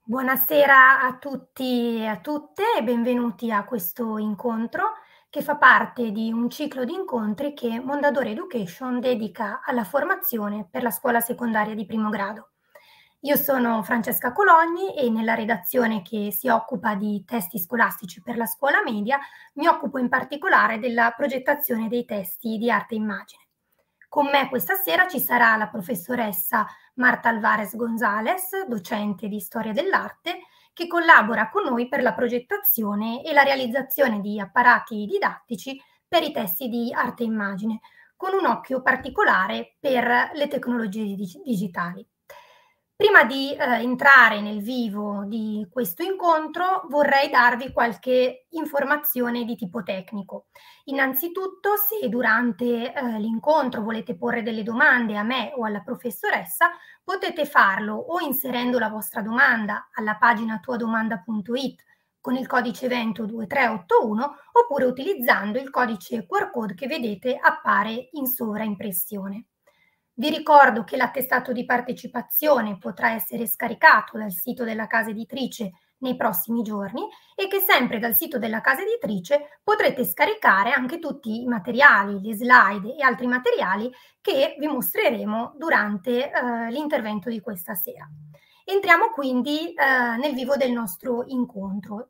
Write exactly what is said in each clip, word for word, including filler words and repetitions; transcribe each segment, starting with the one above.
Buonasera a tutti e a tutte e benvenuti a questo incontro che fa parte di un ciclo di incontri che Mondadori Education dedica alla formazione per la scuola secondaria di primo grado. Io sono Francesca Cologni e nella redazione che si occupa di testi scolastici per la scuola media mi occupo in particolare della progettazione dei testi di arte e immagine. Con me questa sera ci sarà la professoressa Marta Alvarez González, docente di storia dell'arte, che collabora con noi per la progettazione e la realizzazione di apparati didattici per i testi di arte e immagine, con un occhio particolare per le tecnologie digitali. Prima di eh, entrare nel vivo di questo incontro vorrei darvi qualche informazione di tipo tecnico. Innanzitutto, se durante eh, l'incontro volete porre delle domande a me o alla professoressa, potete farlo o inserendo la vostra domanda alla pagina tuadomanda punto it con il codice evento due tre otto uno oppure utilizzando il codice Q R code che vedete appare in sovraimpressione. Vi ricordo che l'attestato di partecipazione potrà essere scaricato dal sito della casa editrice nei prossimi giorni e che sempre dal sito della casa editrice potrete scaricare anche tutti i materiali, le slide e altri materiali che vi mostreremo durante eh, l'intervento di questa sera. Entriamo quindi eh, nel vivo del nostro incontro.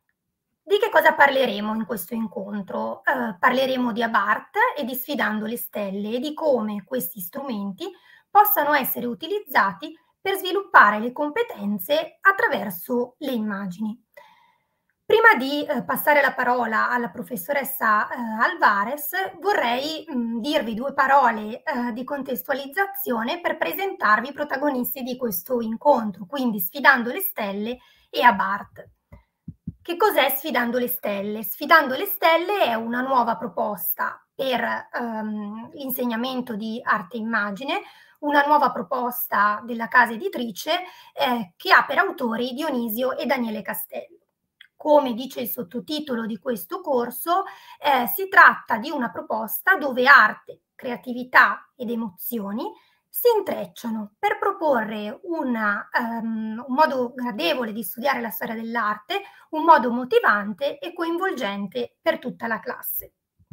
Di che cosa parleremo in questo incontro? Eh, parleremo di Abart e di Sfidando le Stelle e di come questi strumenti possano essere utilizzati per sviluppare le competenze attraverso le immagini. Prima di eh, passare la parola alla professoressa eh, Alvarez, vorrei mh, dirvi due parole eh, di contestualizzazione per presentarvi i protagonisti di questo incontro, quindi Sfidando le Stelle e Abart. Che cos'è Sfidando le Stelle? Sfidando le Stelle è una nuova proposta per ehm, l'insegnamento di arte e immagine, una nuova proposta della casa editrice eh, che ha per autori Dionisio e Daniele Castello. Come dice il sottotitolo di questo corso, eh, si tratta di una proposta dove arte, creatività ed emozioni si intrecciano per proporre una, um, un modo gradevole di studiare la storia dell'arte, un modo motivante e coinvolgente per tutta la classe.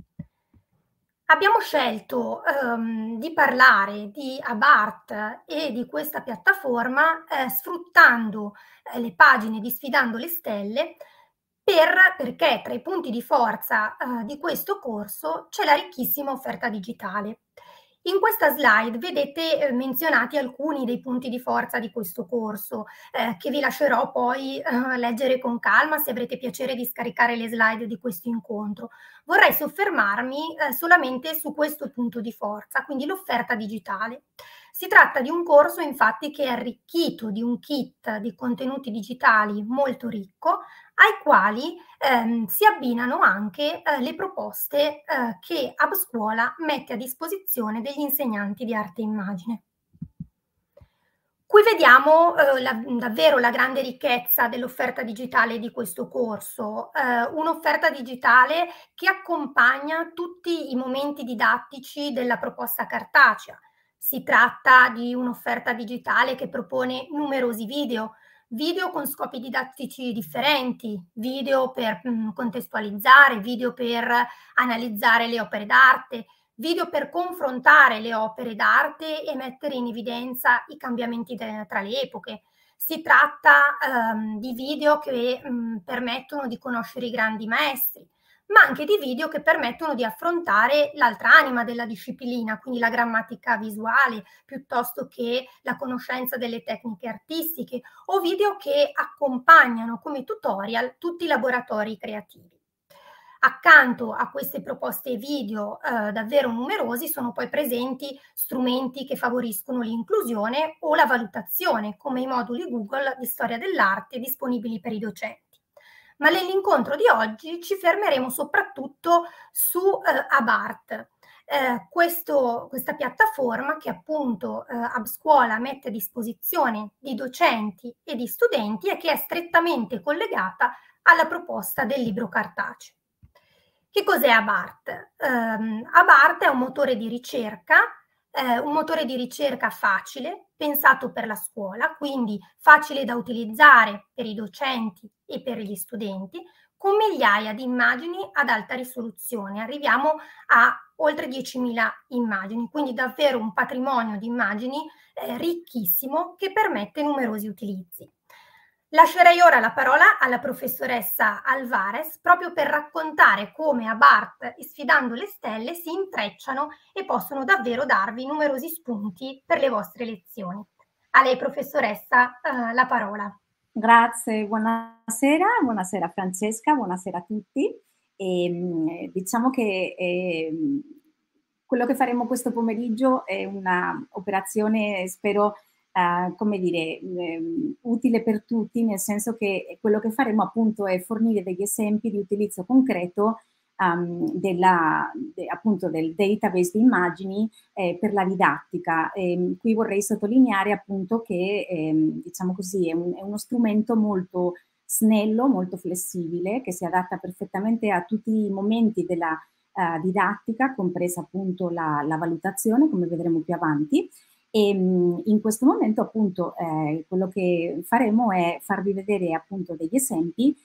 Abbiamo scelto um, di parlare di Abart e di questa piattaforma eh, sfruttando eh, le pagine di Sfidando le Stelle per, perché tra i punti di forza eh, di questo corso c'è la ricchissima offerta digitale. In questa slide vedete eh, menzionati alcuni dei punti di forza di questo corso, eh, che vi lascerò poi eh, leggere con calma se avrete piacere di scaricare le slide di questo incontro. Vorrei soffermarmi eh, solamente su questo punto di forza, quindi l'offerta digitale. Si tratta di un corso infatti che è arricchito di un kit di contenuti digitali molto ricco, ai quali ehm, si abbinano anche eh, le proposte eh, che HubScuola mette a disposizione degli insegnanti di arte e immagine. Qui vediamo eh, la, davvero la grande ricchezza dell'offerta digitale di questo corso, eh, un'offerta digitale che accompagna tutti i momenti didattici della proposta cartacea. Si tratta di un'offerta digitale che propone numerosi video, video con scopi didattici differenti, video per mh, contestualizzare, video per analizzare le opere d'arte, video per confrontare le opere d'arte e mettere in evidenza i cambiamenti de- tra le epoche. Si tratta ehm, di video che mh, permettono di conoscere i grandi maestri, ma anche di video che permettono di affrontare l'altra anima della disciplina, quindi la grammatica visuale, piuttosto che la conoscenza delle tecniche artistiche, o video che accompagnano come tutorial tutti i laboratori creativi. Accanto a queste proposte video eh, davvero numerosi sono poi presenti strumenti che favoriscono l'inclusione o la valutazione, come i moduli Google di storia dell'arte disponibili per i docenti. Ma nell'incontro di oggi ci fermeremo soprattutto su eh, Abart, eh, questo, questa piattaforma che appunto eh, HubScuola mette a disposizione di docenti e di studenti e che è strettamente collegata alla proposta del libro cartaceo. Che cos'è Abart? Um, Abart è un motore di ricerca eh, un motore di ricerca facile, pensato per la scuola, quindi facile da utilizzare per i docenti e per gli studenti, con migliaia di immagini ad alta risoluzione. Arriviamo a oltre diecimila immagini, quindi davvero un patrimonio di immagini eh, ricchissimo che permette numerosi utilizzi. Lascerei ora la parola alla professoressa Alvarez proprio per raccontare come a BART e Sfidando le Stelle si intrecciano e possono davvero darvi numerosi spunti per le vostre lezioni. A lei professoressa eh, la parola. Grazie, buonasera, buonasera Francesca, buonasera a tutti. E, diciamo che eh, quello che faremo questo pomeriggio è un'operazione, spero, eh, come dire, eh, utile per tutti, nel senso che quello che faremo appunto è fornire degli esempi di utilizzo concreto um, della, de, appunto del database di immagini eh, per la didattica. E, qui vorrei sottolineare appunto che eh, diciamo così, è, un, è uno strumento molto snello, molto flessibile, che si adatta perfettamente a tutti i momenti della uh, didattica, compresa appunto la, la valutazione, come vedremo più avanti. E in questo momento appunto eh, quello che faremo è farvi vedere appunto degli esempi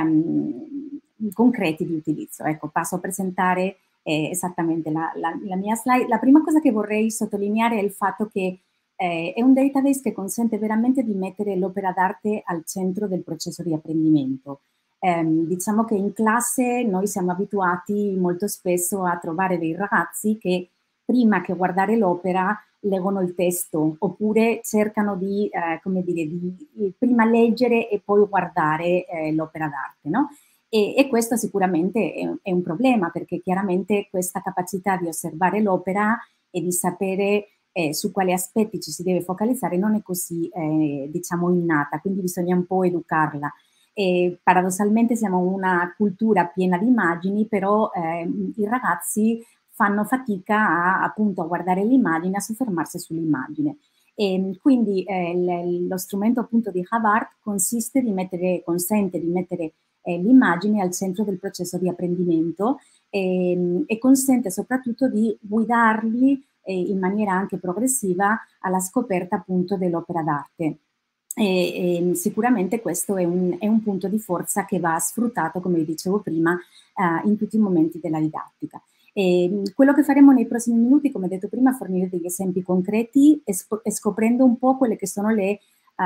ehm, concreti di utilizzo. Ecco, passo a presentare eh, esattamente la, la, la mia slide. La prima cosa che vorrei sottolineare è il fatto che eh, è un database che consente veramente di mettere l'opera d'arte al centro del processo di apprendimento. Eh, diciamo che in classe noi siamo abituati molto spesso a trovare dei ragazzi che prima che guardare l'opera leggono il testo oppure cercano di, eh, come dire, di prima leggere e poi guardare eh, l'opera d'arte, no? E, e questo sicuramente è, è un problema perché chiaramente questa capacità di osservare l'opera e di sapere eh, su quali aspetti ci si deve focalizzare non è così, eh, diciamo, innata, quindi bisogna un po' educarla. E paradossalmente siamo una cultura piena di immagini, però eh, i ragazzi fanno fatica a, appunto, a guardare l'immagine, a soffermarsi sull'immagine. E quindi eh, lo strumento appunto di Havart consiste di mettere, consente di mettere eh, l'immagine al centro del processo di apprendimento e, e consente soprattutto di guidarli eh, in maniera anche progressiva alla scoperta appunto dell'opera d'arte. E, e sicuramente questo è un, è un punto di forza che va sfruttato, come vi dicevo prima, eh, in tutti i momenti della didattica. E quello che faremo nei prossimi minuti, come detto prima, è fornire degli esempi concreti e, e scoprendo un po' quelle che sono le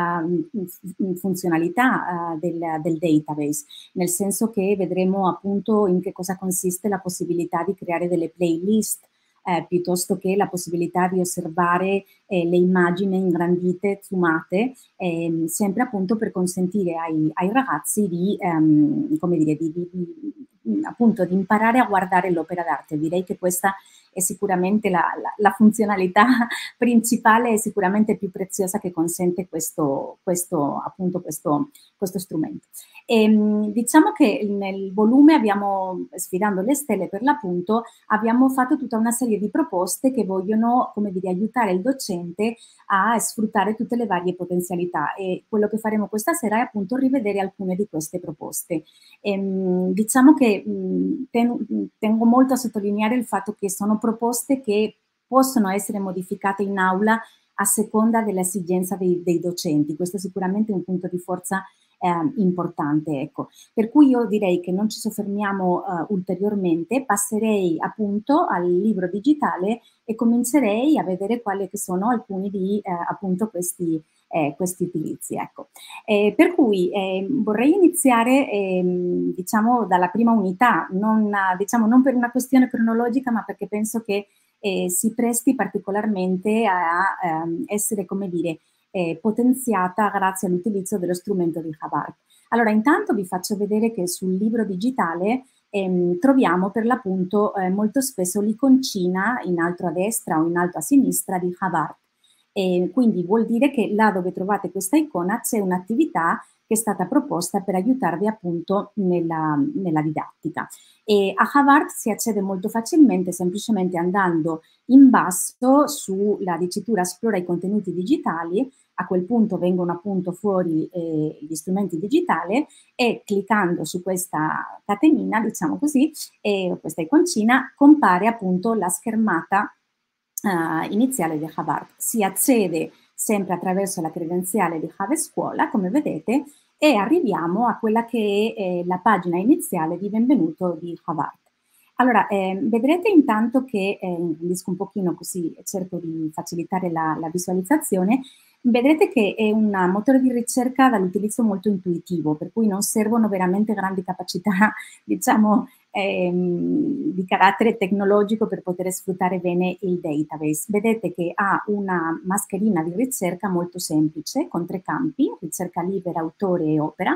uh, funzionalità uh, del, del database, nel senso che vedremo appunto in che cosa consiste la possibilità di creare delle playlist, eh, piuttosto che la possibilità di osservare eh, le immagini ingrandite, zoomate, eh, sempre appunto per consentire ai, ai ragazzi di, um, come dire, di, di, di, appunto di imparare a guardare l'opera d'arte. Direi che questa è sicuramente la, la, la funzionalità principale e sicuramente più preziosa che consente questo, questo, appunto questo, questo strumento. E, diciamo che nel volume abbiamo, Sfidando le Stelle per l'appunto, abbiamo fatto tutta una serie di proposte che vogliono, come dire, aiutare il docente a sfruttare tutte le varie potenzialità e quello che faremo questa sera è appunto rivedere alcune di queste proposte. E, diciamo che mh, ten, tengo molto a sottolineare il fatto che sono proposte che possono essere modificate in aula a seconda dell'esigenza dei, dei docenti. Questo è sicuramente un punto di forza eh, importante. Ecco. Per cui io direi che non ci soffermiamo uh, ulteriormente, passerei appunto al libro digitale e comincerei a vedere quali che sono alcuni di eh, appunto questi, eh, questi utilizzi. Ecco. Eh, per cui eh, vorrei iniziare eh, diciamo dalla prima unità, non, diciamo, non per una questione cronologica, ma perché penso che eh, si presti particolarmente a, a um, essere, come dire, eh, potenziata grazie all'utilizzo dello strumento di Havart. Allora, intanto vi faccio vedere che sul libro digitale ehm, troviamo per l'appunto eh, molto spesso l'iconcina in alto a destra o in alto a sinistra di Havart. E quindi vuol dire che là dove trovate questa icona c'è un'attività che è stata proposta per aiutarvi appunto nella, nella didattica. E a Havart si accede molto facilmente semplicemente andando in basso sulla dicitura esplora i contenuti digitali. A quel punto vengono appunto fuori eh, gli strumenti digitali e cliccando su questa catenina, diciamo così, e questa iconcina, compare appunto la schermata uh, iniziale di Havard. Si accede sempre attraverso la credenziale di Have Scuola, come vedete, e arriviamo a quella che è eh, la pagina iniziale di benvenuto di Havard. Allora, eh, vedrete intanto che, eh, ingrandisco un pochino così cerco di facilitare la, la visualizzazione, vedrete che è un motore di ricerca dall'utilizzo molto intuitivo, per cui non servono veramente grandi capacità, diciamo, ehm, di carattere tecnologico per poter sfruttare bene il database. Vedete che ha una mascherina di ricerca molto semplice, con tre campi, ricerca libera, autore e opera,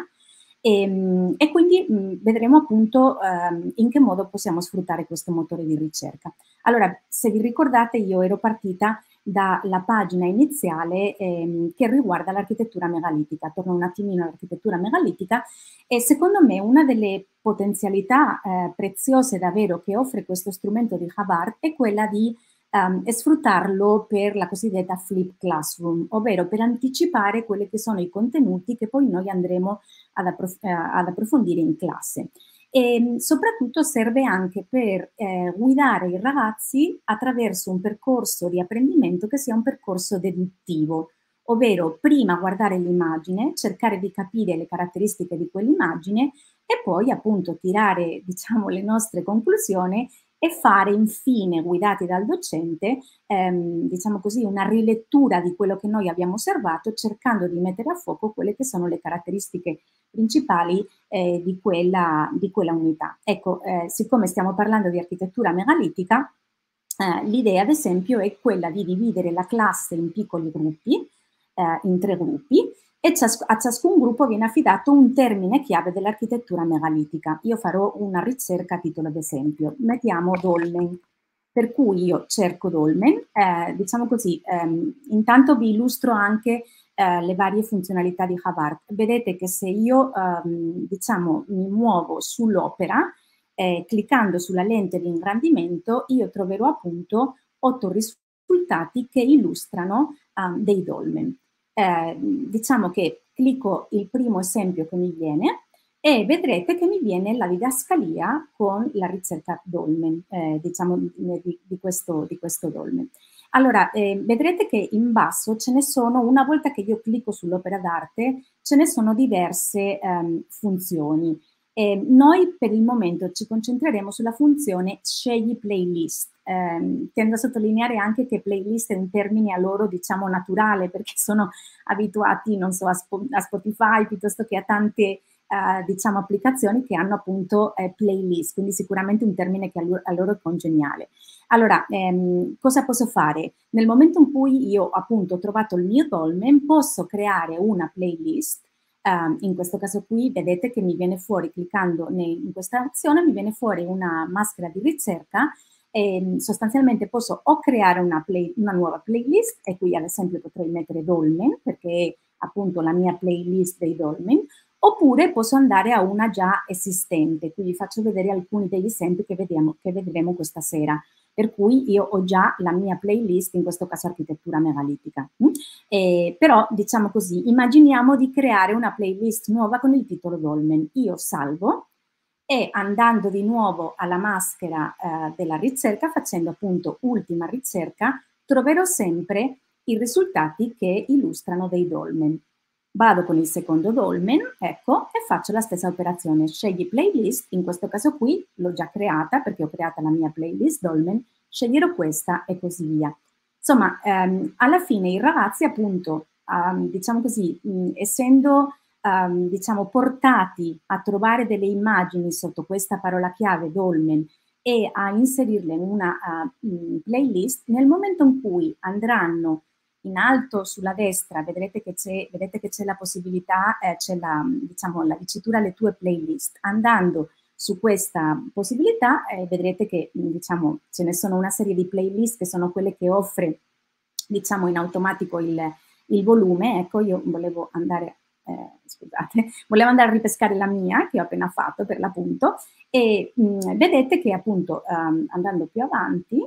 e, e quindi mh, vedremo appunto ehm, in che modo possiamo sfruttare questo motore di ricerca. Allora, se vi ricordate, io ero partita dalla pagina iniziale ehm, che riguarda l'architettura megalitica. Torno un attimino all'architettura megalitica e secondo me una delle potenzialità eh, preziose davvero che offre questo strumento di Havard è quella di um, sfruttarlo per la cosiddetta flip classroom, ovvero per anticipare quelli che sono i contenuti che poi noi andremo ad, approf eh, ad approfondire in classe. E soprattutto serve anche per eh, guidare i ragazzi attraverso un percorso di apprendimento che sia un percorso deduttivo, ovvero prima guardare l'immagine, cercare di capire le caratteristiche di quell'immagine e poi appunto tirare, diciamo, le nostre conclusioni e fare infine, guidati dal docente, ehm, diciamo così, una rilettura di quello che noi abbiamo osservato, cercando di mettere a fuoco quelle che sono le caratteristiche principali eh, di, quella, di quella unità. Ecco, eh, siccome stiamo parlando di architettura megalitica, eh, l'idea ad esempio è quella di dividere la classe in piccoli gruppi, eh, in tre gruppi, e cias a ciascun gruppo viene affidato un termine chiave dell'architettura megalitica. Io farò una ricerca a titolo d'esempio. Mettiamo dolmen, per cui io cerco dolmen, eh, diciamo così, ehm, intanto vi illustro anche eh, le varie funzionalità di Havard. Vedete che se io, ehm, diciamo, mi muovo sull'opera, eh, cliccando sulla lente di ingrandimento, io troverò appunto otto risultati che illustrano um, dei dolmen. Eh, diciamo che clicco il primo esempio che mi viene e vedrete che mi viene la didascalia con la ricerca dolmen, eh, diciamo di, di, questo, di questo dolmen. Allora, eh, vedrete che in basso ce ne sono, una volta che io clicco sull'opera d'arte, ce ne sono diverse ehm, funzioni. Eh, noi per il momento ci concentreremo sulla funzione scegli playlist. Eh, tendo a sottolineare anche che playlist è un termine a loro, diciamo, naturale, perché sono abituati, non so, a, a Spotify piuttosto che a tante, uh, diciamo, applicazioni che hanno appunto eh, playlist, quindi sicuramente un termine che a loro, a loro è congeniale. Allora, ehm, cosa posso fare? Nel momento in cui io appunto ho trovato il mio dolmen, posso creare una playlist. Uh, in questo caso qui vedete che mi viene fuori, cliccando in questa azione, mi viene fuori una maschera di ricerca e sostanzialmente posso o creare una, play, una nuova playlist, e qui ad esempio potrei mettere dolmen, perché è appunto la mia playlist dei dolmen, oppure posso andare a una già esistente. Qui vi faccio vedere alcuni degli esempi che, vediamo, che vedremo questa sera. Per cui io ho già la mia playlist, in questo caso architettura megalitica. Eh, però, diciamo così, immaginiamo di creare una playlist nuova con il titolo dolmen. Io salvo e andando di nuovo alla maschera eh, della ricerca, facendo appunto ultima ricerca, troverò sempre i risultati che illustrano dei dolmen. Vado con il secondo dolmen, ecco, e faccio la stessa operazione. Scegli playlist, in questo caso qui l'ho già creata perché ho creata la mia playlist dolmen, sceglierò questa e così via. Insomma, ehm, alla fine i ragazzi appunto, um, diciamo così, mh, essendo um, diciamo, portati a trovare delle immagini sotto questa parola chiave dolmen e a inserirle in una uh, playlist, nel momento in cui andranno in alto sulla destra, vedrete che c'è la possibilità, eh, c'è la, diciamo, la dicitura le tue playlist. Andando su questa possibilità eh, vedrete che diciamo, ce ne sono una serie di playlist che sono quelle che offre, diciamo, in automatico il, il volume. Ecco, io volevo andare, eh, scusate, volevo andare a ripescare la mia, che ho appena fatto per l'appunto, e mh, vedete che appunto um, andando più avanti,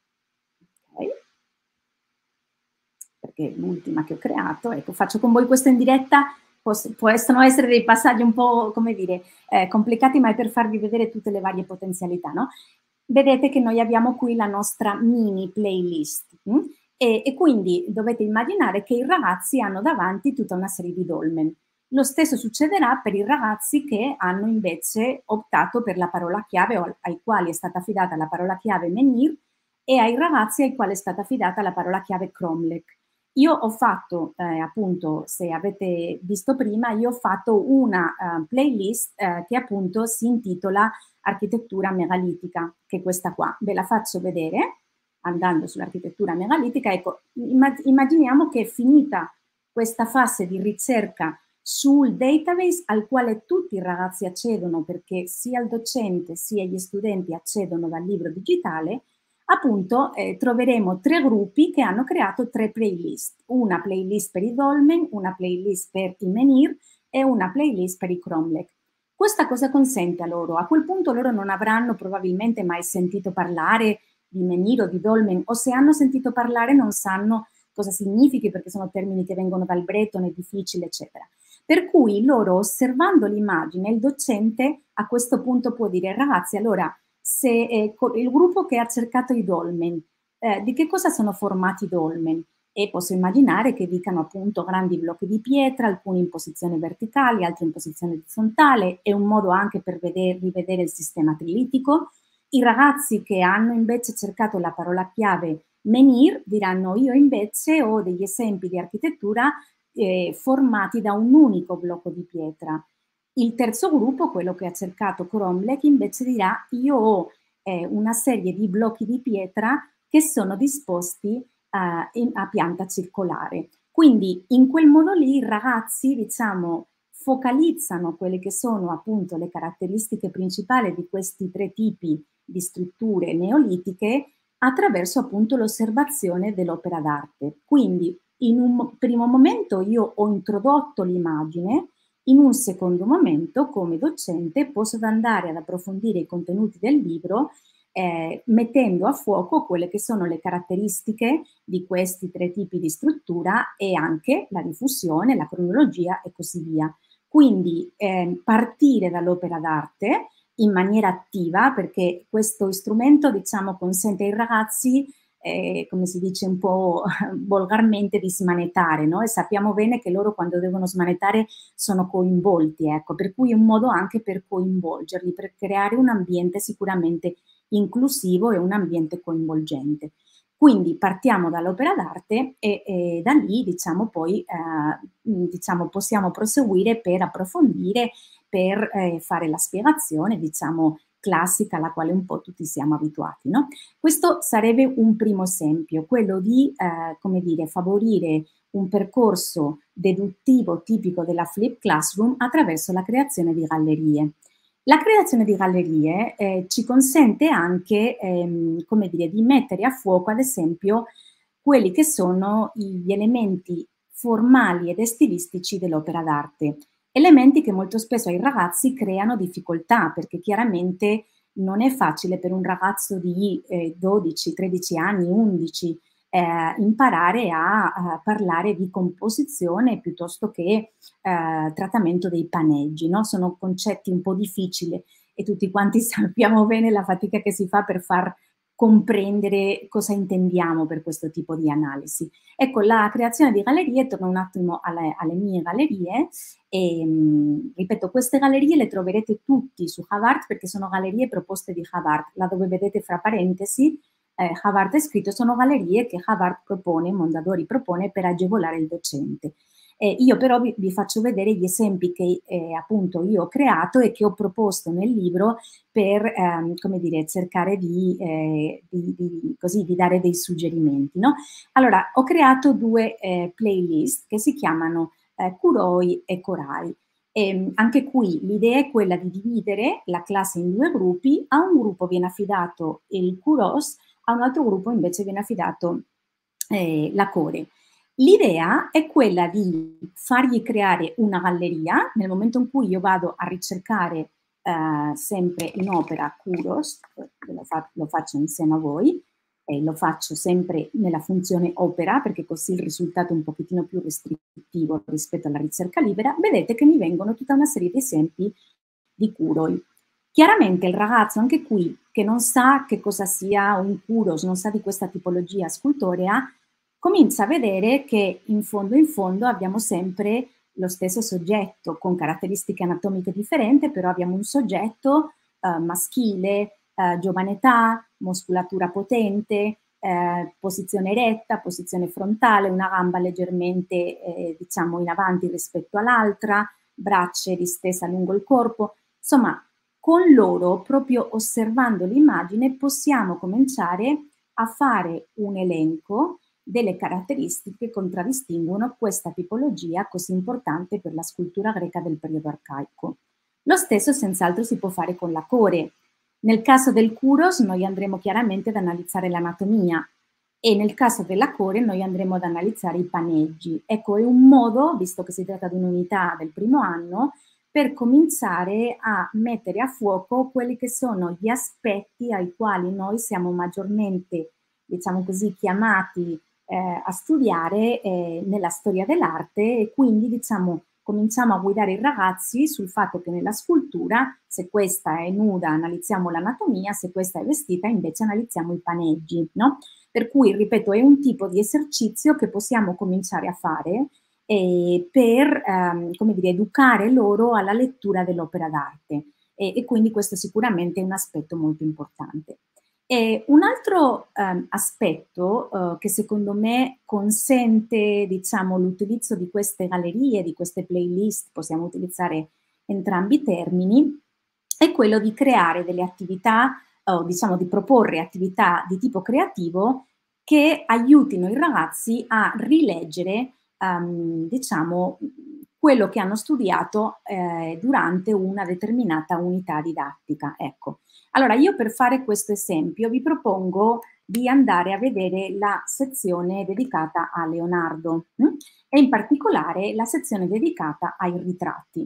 ok, perché l'ultima che ho creato, ecco, faccio con voi questo in diretta, possono essere dei passaggi un po', come dire, eh, complicati, ma è per farvi vedere tutte le varie potenzialità, no? vedete che noi abbiamo qui la nostra mini playlist. Hm? E, e quindi dovete immaginare che i ragazzi hanno davanti tutta una serie di dolmen. Lo stesso succederà per i ragazzi che hanno invece optato per la parola chiave o ai quali è stata affidata la parola chiave menhir e ai ragazzi ai quali è stata affidata la parola chiave cromlech. Io ho fatto, eh, appunto, se avete visto prima, io ho fatto una uh, playlist uh, che appunto si intitola Architettura megalitica, che è questa qua. Ve la faccio vedere andando sull'architettura megalitica. Ecco, immaginiamo che è finita questa fase di ricerca sul database al quale tutti i ragazzi accedono, perché sia il docente sia gli studenti accedono dal libro digitale, appunto eh, troveremo tre gruppi che hanno creato tre playlist, una playlist per i dolmen, una playlist per i menhir e una playlist per i cromlech. Questa cosa consente a loro? A quel punto loro non avranno probabilmente mai sentito parlare di menhir o di dolmen, o se hanno sentito parlare non sanno cosa significhi, perché sono termini che vengono dal bretone, è difficile, eccetera. Per cui loro, osservando l'immagine, il docente a questo punto può dire: ragazzi, allora, se eh, il gruppo che ha cercato i dolmen, eh, di che cosa sono formati i dolmen? E posso immaginare che dicano appunto grandi blocchi di pietra, alcuni in posizione verticale, altri in posizione orizzontale, è un modo anche per vedere, rivedere il sistema trilitico. I ragazzi che hanno invece cercato la parola chiave menhir diranno: io invece ho degli esempi di architettura eh, formati da un unico blocco di pietra. Il terzo gruppo, quello che ha cercato cromlech, invece dirà: io ho eh, una serie di blocchi di pietra che sono disposti eh, in, a pianta circolare. Quindi in quel modo lì i ragazzi, diciamo, focalizzano quelle che sono appunto le caratteristiche principali di questi tre tipi di strutture neolitiche attraverso appunto l'osservazione dell'opera d'arte. Quindi in un primo momento io ho introdotto l'immagine, in un secondo momento come docente posso andare ad approfondire i contenuti del libro eh, mettendo a fuoco quelle che sono le caratteristiche di questi tre tipi di struttura e anche la diffusione, la cronologia e così via. Quindi eh, partire dall'opera d'arte in maniera attiva, perché questo strumento, diciamo, consente ai ragazzi, eh, come si dice un po' volgarmente, di smanettare, no? E sappiamo bene che loro quando devono smanettare sono coinvolti, ecco, per cui è un modo anche per coinvolgerli, per creare un ambiente sicuramente inclusivo e un ambiente coinvolgente. Quindi partiamo dall'opera d'arte e, e da lì, diciamo, poi eh, diciamo, possiamo proseguire per approfondire, per eh, fare la spiegazione, diciamo, classica alla quale un po' tutti siamo abituati, no? Questo sarebbe un primo esempio, quello di, eh, come dire, favorire un percorso deduttivo tipico della Flip Classroom attraverso la creazione di gallerie. La creazione di gallerie eh, ci consente anche, ehm, come dire, di mettere a fuoco, ad esempio, quelli che sono gli elementi formali ed stilistici dell'opera d'arte. Elementi che molto spesso ai ragazzi creano difficoltà, perché chiaramente non è facile per un ragazzo di eh, dodici, tredici anni, undici, eh, imparare a, a parlare di composizione piuttosto che eh, trattamento dei paneggi, no? Sono concetti un po' difficili e tutti quanti sappiamo bene la fatica che si fa per far comprendere cosa intendiamo per questo tipo di analisi. Ecco, la creazione di gallerie, torno un attimo alle, alle mie gallerie, e, mh, ripeto, queste gallerie le troverete tutti su Havart perché sono gallerie proposte di Havart, là dove vedete fra parentesi eh, Havart è scritto, sono gallerie che Havart propone, Mondadori propone per agevolare il docente. Eh, io però vi, vi faccio vedere gli esempi che eh, appunto io ho creato e che ho proposto nel libro per, ehm, come dire, cercare di, eh, di, di, così, di dare dei suggerimenti, no? Allora, ho creato due eh, playlist che si chiamano eh, Kuroi e Korai. E anche qui l'idea è quella di dividere la classe in due gruppi, a un gruppo viene affidato il Kuros, a un altro gruppo invece viene affidato eh, la Core. L'idea è quella di fargli creare una galleria nel momento in cui io vado a ricercare eh, sempre in opera Kuros, lo, fa, lo faccio insieme a voi, e lo faccio sempre nella funzione opera perché così il risultato è un pochettino più restrittivo rispetto alla ricerca libera. Vedete che mi vengono tutta una serie di esempi di Kuroi. Chiaramente il ragazzo, anche qui, che non sa che cosa sia un kuros, non sa di questa tipologia scultorea, comincia a vedere che in fondo in fondo abbiamo sempre lo stesso soggetto, con caratteristiche anatomiche differenti, però abbiamo un soggetto eh, maschile, eh, giovane età, muscolatura potente, eh, posizione eretta, posizione frontale, una gamba leggermente eh, diciamo in avanti rispetto all'altra, braccia distese lungo il corpo, insomma con loro, proprio osservando l'immagine, possiamo cominciare a fare un elenco delle caratteristiche che contraddistinguono questa tipologia così importante per la scultura greca del periodo arcaico. Lo stesso senz'altro si può fare con la core. Nel caso del kuros noi andremo chiaramente ad analizzare l'anatomia e nel caso della core noi andremo ad analizzare i paneggi. Ecco, è un modo, visto che si tratta di un'unità del primo anno, per cominciare a mettere a fuoco quelli che sono gli aspetti ai quali noi siamo maggiormente, diciamo così, chiamati eh, a studiare eh, nella storia dell'arte e quindi, diciamo, cominciamo a guidare i ragazzi sul fatto che nella scultura, se questa è nuda analizziamo l'anatomia, se questa è vestita invece analizziamo i paneggi, no? Per cui, ripeto, è un tipo di esercizio che possiamo cominciare a fare eh, per ehm, come dire, educare loro alla lettura dell'opera d'arte e, e quindi questo sicuramente è un aspetto molto importante. E un altro ehm, aspetto eh, che secondo me consente, diciamo, l'utilizzo di queste gallerie, di queste playlist, possiamo utilizzare entrambi i termini, è quello di creare delle attività, o diciamo di proporre attività di tipo creativo che aiutino i ragazzi a rileggere, um, diciamo, quello che hanno studiato eh, durante una determinata unità didattica. Ecco. Allora, io per fare questo esempio vi propongo di andare a vedere la sezione dedicata a Leonardo hm? e in particolare la sezione dedicata ai ritratti.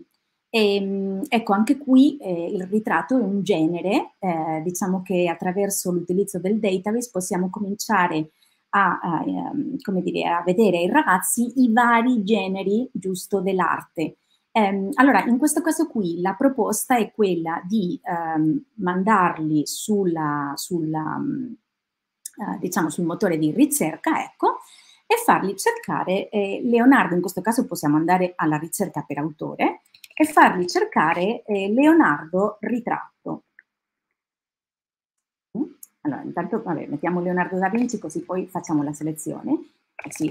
E, ecco, anche qui eh, il ritratto è un genere, eh, diciamo che attraverso l'utilizzo del database possiamo cominciare a, a, um, come dire, a vedere ai ragazzi i vari generi, giusto, dell'arte. Um, allora, in questo caso qui la proposta è quella di um, mandarli sulla, sulla um, uh, diciamo, sul motore di ricerca, ecco, e farli cercare eh, Leonardo, in questo caso possiamo andare alla ricerca per autore, e fargli cercare eh, Leonardo ritratto. Allora, intanto, vabbè, mettiamo Leonardo da Vinci così poi facciamo la selezione. Così,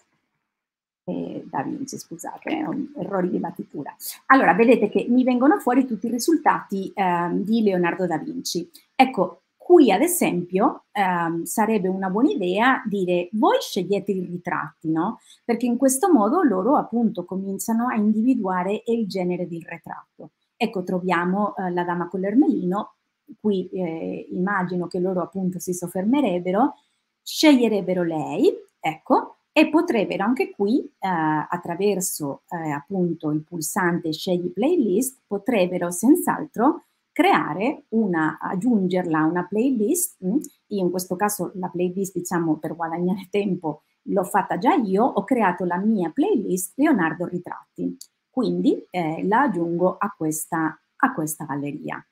eh, da Vinci, scusate, eh, errori di battitura. Allora, vedete che mi vengono fuori tutti i risultati eh, di Leonardo da Vinci. Ecco, qui ad esempio ehm, sarebbe una buona idea dire voi scegliete i ritratti, no? Perché in questo modo loro appunto cominciano a individuare il genere del ritratto. Ecco, troviamo eh, la dama con l'ermelino, qui eh, immagino che loro appunto si soffermerebbero, sceglierebbero lei, ecco, e potrebbero anche qui eh, attraverso eh, appunto il pulsante scegli playlist, potrebbero senz'altro creare una, aggiungerla a una playlist. Io in questo caso la playlist, diciamo, per guadagnare tempo l'ho fatta già io, ho creato la mia playlist Leonardo Ritratti, quindi eh, la aggiungo a questa, a questa galleria.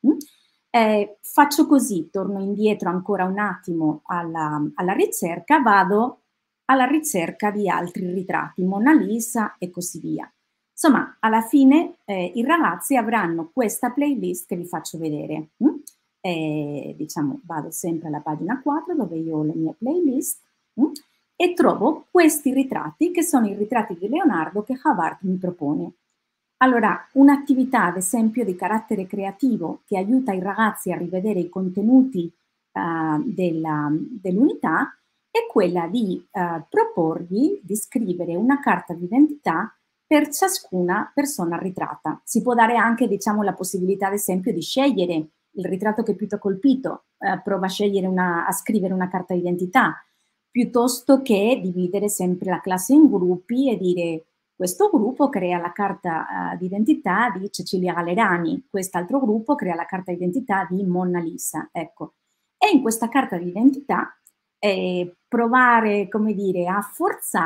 Eh, faccio così, torno indietro ancora un attimo alla, alla ricerca, vado alla ricerca di altri ritratti, Mona Lisa e così via. Insomma, alla fine eh, i ragazzi avranno questa playlist che vi faccio vedere. Hm? Eh, diciamo, vado sempre alla pagina quattro dove io ho le mie playlist hm? e trovo questi ritratti che sono i ritratti di Leonardo che Havard mi propone. Allora, un'attività ad esempio di carattere creativo che aiuta i ragazzi a rivedere i contenuti uh, dell'unità è quella di uh, proporgli di scrivere una carta d'identità per ciascuna persona ritratta. Si può dare anche, diciamo, la possibilità, ad esempio, di scegliere il ritratto che più ti ha colpito, eh, prova a, scegliere una, a scrivere una carta d'identità, piuttosto che dividere sempre la classe in gruppi e dire questo gruppo crea la carta uh, d'identità di Cecilia Galerani, quest'altro gruppo crea la carta d'identità di Mona Lisa. Ecco. E in questa carta d'identità eh, provare, come dire, a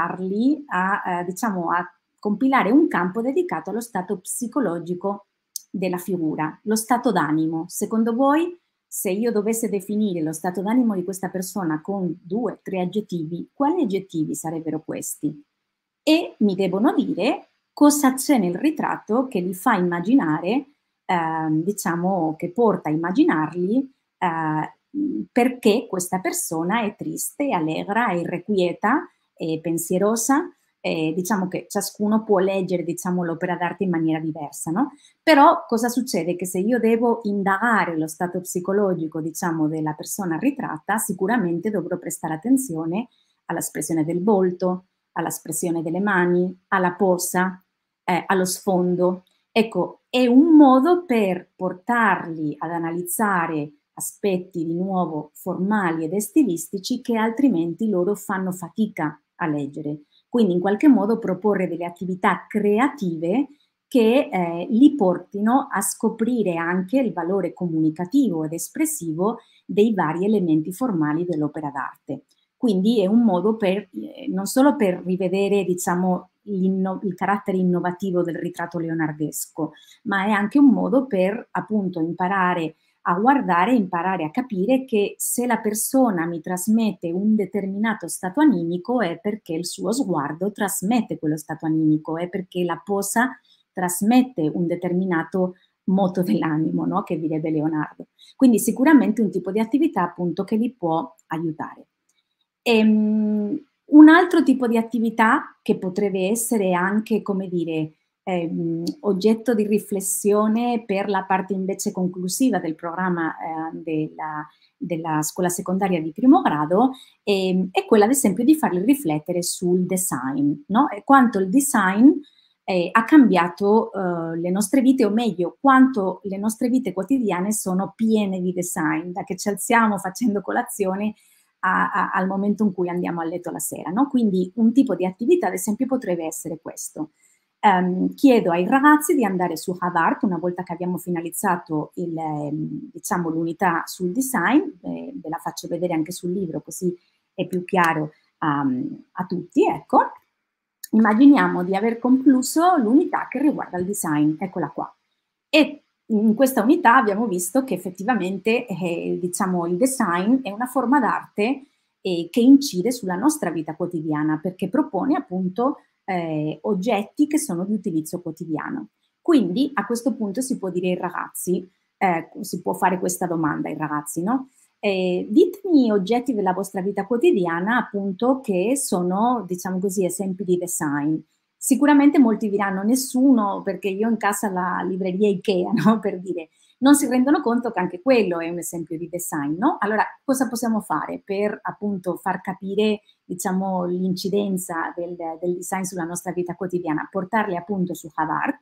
forzarli a, eh, diciamo, a compilare un campo dedicato allo stato psicologico della figura, lo stato d'animo. Secondo voi, se io dovesse definire lo stato d'animo di questa persona con due, tre aggettivi, quali aggettivi sarebbero questi? E mi devono dire cosa c'è nel ritratto che li fa immaginare, eh, diciamo, che porta a immaginarli eh, perché questa persona è triste, allegra, è irrequieta, è pensierosa. Eh, diciamo che ciascuno può leggere, diciamo, l'opera d'arte in maniera diversa, no? Però cosa succede? Che se io devo indagare lo stato psicologico, diciamo, della persona ritratta, sicuramente dovrò prestare attenzione all'espressione del volto, all'espressione delle mani, alla posa, eh, allo sfondo. Ecco, è un modo per portarli ad analizzare aspetti di nuovo formali ed stilistici che altrimenti loro fanno fatica a leggere. Quindi in qualche modo proporre delle attività creative che eh, li portino a scoprire anche il valore comunicativo ed espressivo dei vari elementi formali dell'opera d'arte. Quindi è un modo per, eh, non solo per rivedere, diciamo, il carattere innovativo del ritratto leonardesco, ma è anche un modo per appunto imparare a guardare, imparare a capire che se la persona mi trasmette un determinato stato animico è perché il suo sguardo trasmette quello stato animico, è perché la posa trasmette un determinato moto dell'animo, no? Che direbbe Leonardo. Quindi sicuramente un tipo di attività appunto che li può aiutare. Ehm, un altro tipo di attività che potrebbe essere anche, come dire, ehm, oggetto di riflessione per la parte invece conclusiva del programma eh, della, della scuola secondaria di primo grado, ehm, è quella ad esempio di farli riflettere sul design, no? E quanto il design eh, ha cambiato eh, le nostre vite, o meglio, quanto le nostre vite quotidiane sono piene di design, da che ci alziamo facendo colazione A, a, al momento in cui andiamo a letto la sera, no? Quindi un tipo di attività, ad esempio, potrebbe essere questo. Um, chiedo ai ragazzi di andare su Havart, una volta che abbiamo finalizzato il, ehm, diciamo, l'unità sul design, eh, ve la faccio vedere anche sul libro, così è più chiaro um, a tutti, ecco. Immaginiamo di aver concluso l'unità che riguarda il design, eccola qua. E in questa unità abbiamo visto che effettivamente eh, diciamo, il design è una forma d'arte eh, che incide sulla nostra vita quotidiana perché propone appunto eh, oggetti che sono di utilizzo quotidiano. Quindi a questo punto si può dire ai ragazzi, eh, si può fare questa domanda ai ragazzi, no? Eh, ditemi oggetti della vostra vita quotidiana appunto che sono, diciamo così, esempi di design. Sicuramente molti diranno nessuno perché io ho in casa la libreria Ikea, no? Per dire, non si rendono conto che anche quello è un esempio di design, no? Allora, cosa possiamo fare per appunto far capire, diciamo, l'incidenza del, del design sulla nostra vita quotidiana? Portarli appunto su Havart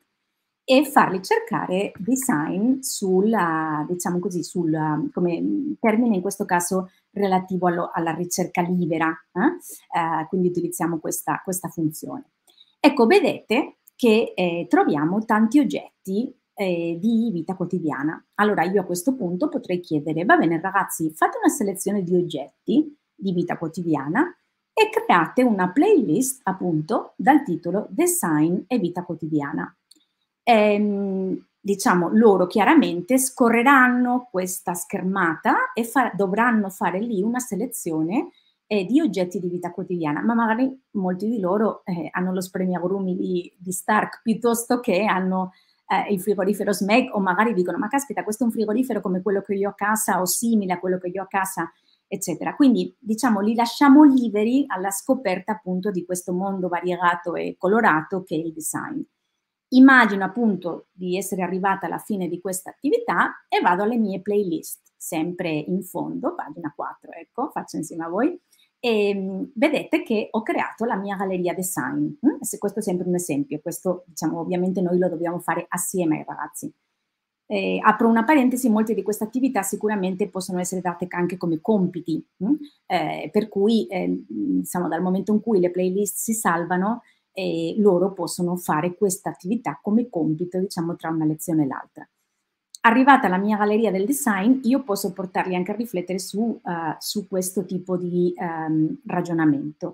e farli cercare design sulla, diciamo così, sul, come termine in questo caso relativo allo, alla ricerca libera, eh? Eh, quindi utilizziamo questa, questa funzione. Ecco, vedete che eh, troviamo tanti oggetti eh, di vita quotidiana. Allora io a questo punto potrei chiedere, va bene ragazzi, fate una selezione di oggetti di vita quotidiana e create una playlist appunto dal titolo Design e vita quotidiana. Ehm, diciamo, loro chiaramente scorreranno questa schermata e fa dovranno fare lì una selezione eh, di oggetti di vita quotidiana, ma magari molti di loro eh, hanno lo spremiagrumi di, di Stark piuttosto che hanno eh, il frigorifero Smeg o magari dicono ma caspita questo è un frigorifero come quello che io ho a casa o simile a quello che io ho a casa, eccetera. Quindi diciamo li lasciamo liberi alla scoperta appunto di questo mondo variegato e colorato che è il design. Immagino appunto di essere arrivata alla fine di questa attività e vado alle mie playlist, sempre in fondo, pagina quattro, ecco, faccio insieme a voi, e mh, vedete che ho creato la mia galleria design. Mm? Se questo è sempre un esempio, questo diciamo ovviamente noi lo dobbiamo fare assieme ai ragazzi. Eh, apro una parentesi, molte di queste attività sicuramente possono essere date anche come compiti, mm? eh, per cui eh, diciamo, dal momento in cui le playlist si salvano, e loro possono fare questa attività come compito, diciamo, tra una lezione e l'altra. Arrivata la mia galleria del design, io posso portarli anche a riflettere su, uh, su questo tipo di um, ragionamento.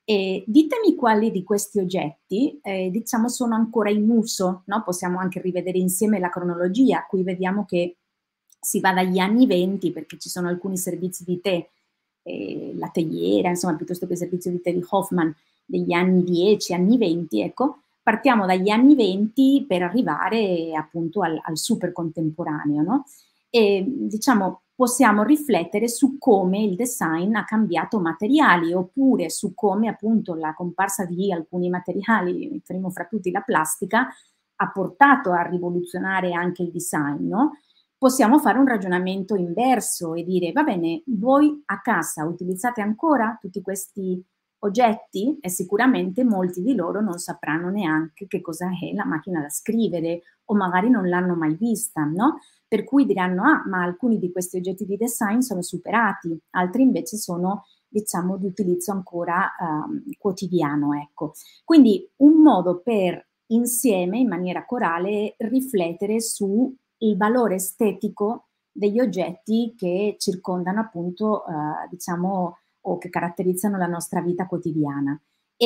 E ditemi quali di questi oggetti, eh, diciamo, sono ancora in uso, no? Possiamo anche rivedere insieme la cronologia. Qui vediamo che si va dagli anni venti, perché ci sono alcuni servizi di tè, eh, la teiera, insomma, piuttosto che il servizio di tè di Hoffman degli anni dieci, anni venti, ecco. Partiamo dagli anni venti per arrivare appunto al, al super contemporaneo, no? E diciamo possiamo riflettere su come il design ha cambiato materiali, oppure su come appunto la comparsa di alcuni materiali, primo fra tutti la plastica, ha portato a rivoluzionare anche il design, no? Possiamo fare un ragionamento inverso e dire, va bene, voi a casa utilizzate ancora tutti questi oggetti? E sicuramente molti di loro non sapranno neanche che cosa è la macchina da scrivere, o magari non l'hanno mai vista, no? Per cui diranno, ah, ma alcuni di questi oggetti di design sono superati, altri invece sono, diciamo, di utilizzo ancora um, quotidiano, ecco. Quindi un modo per insieme, in maniera corale, riflettere sul valore estetico degli oggetti che circondano appunto, uh, diciamo, o che caratterizzano la nostra vita quotidiana.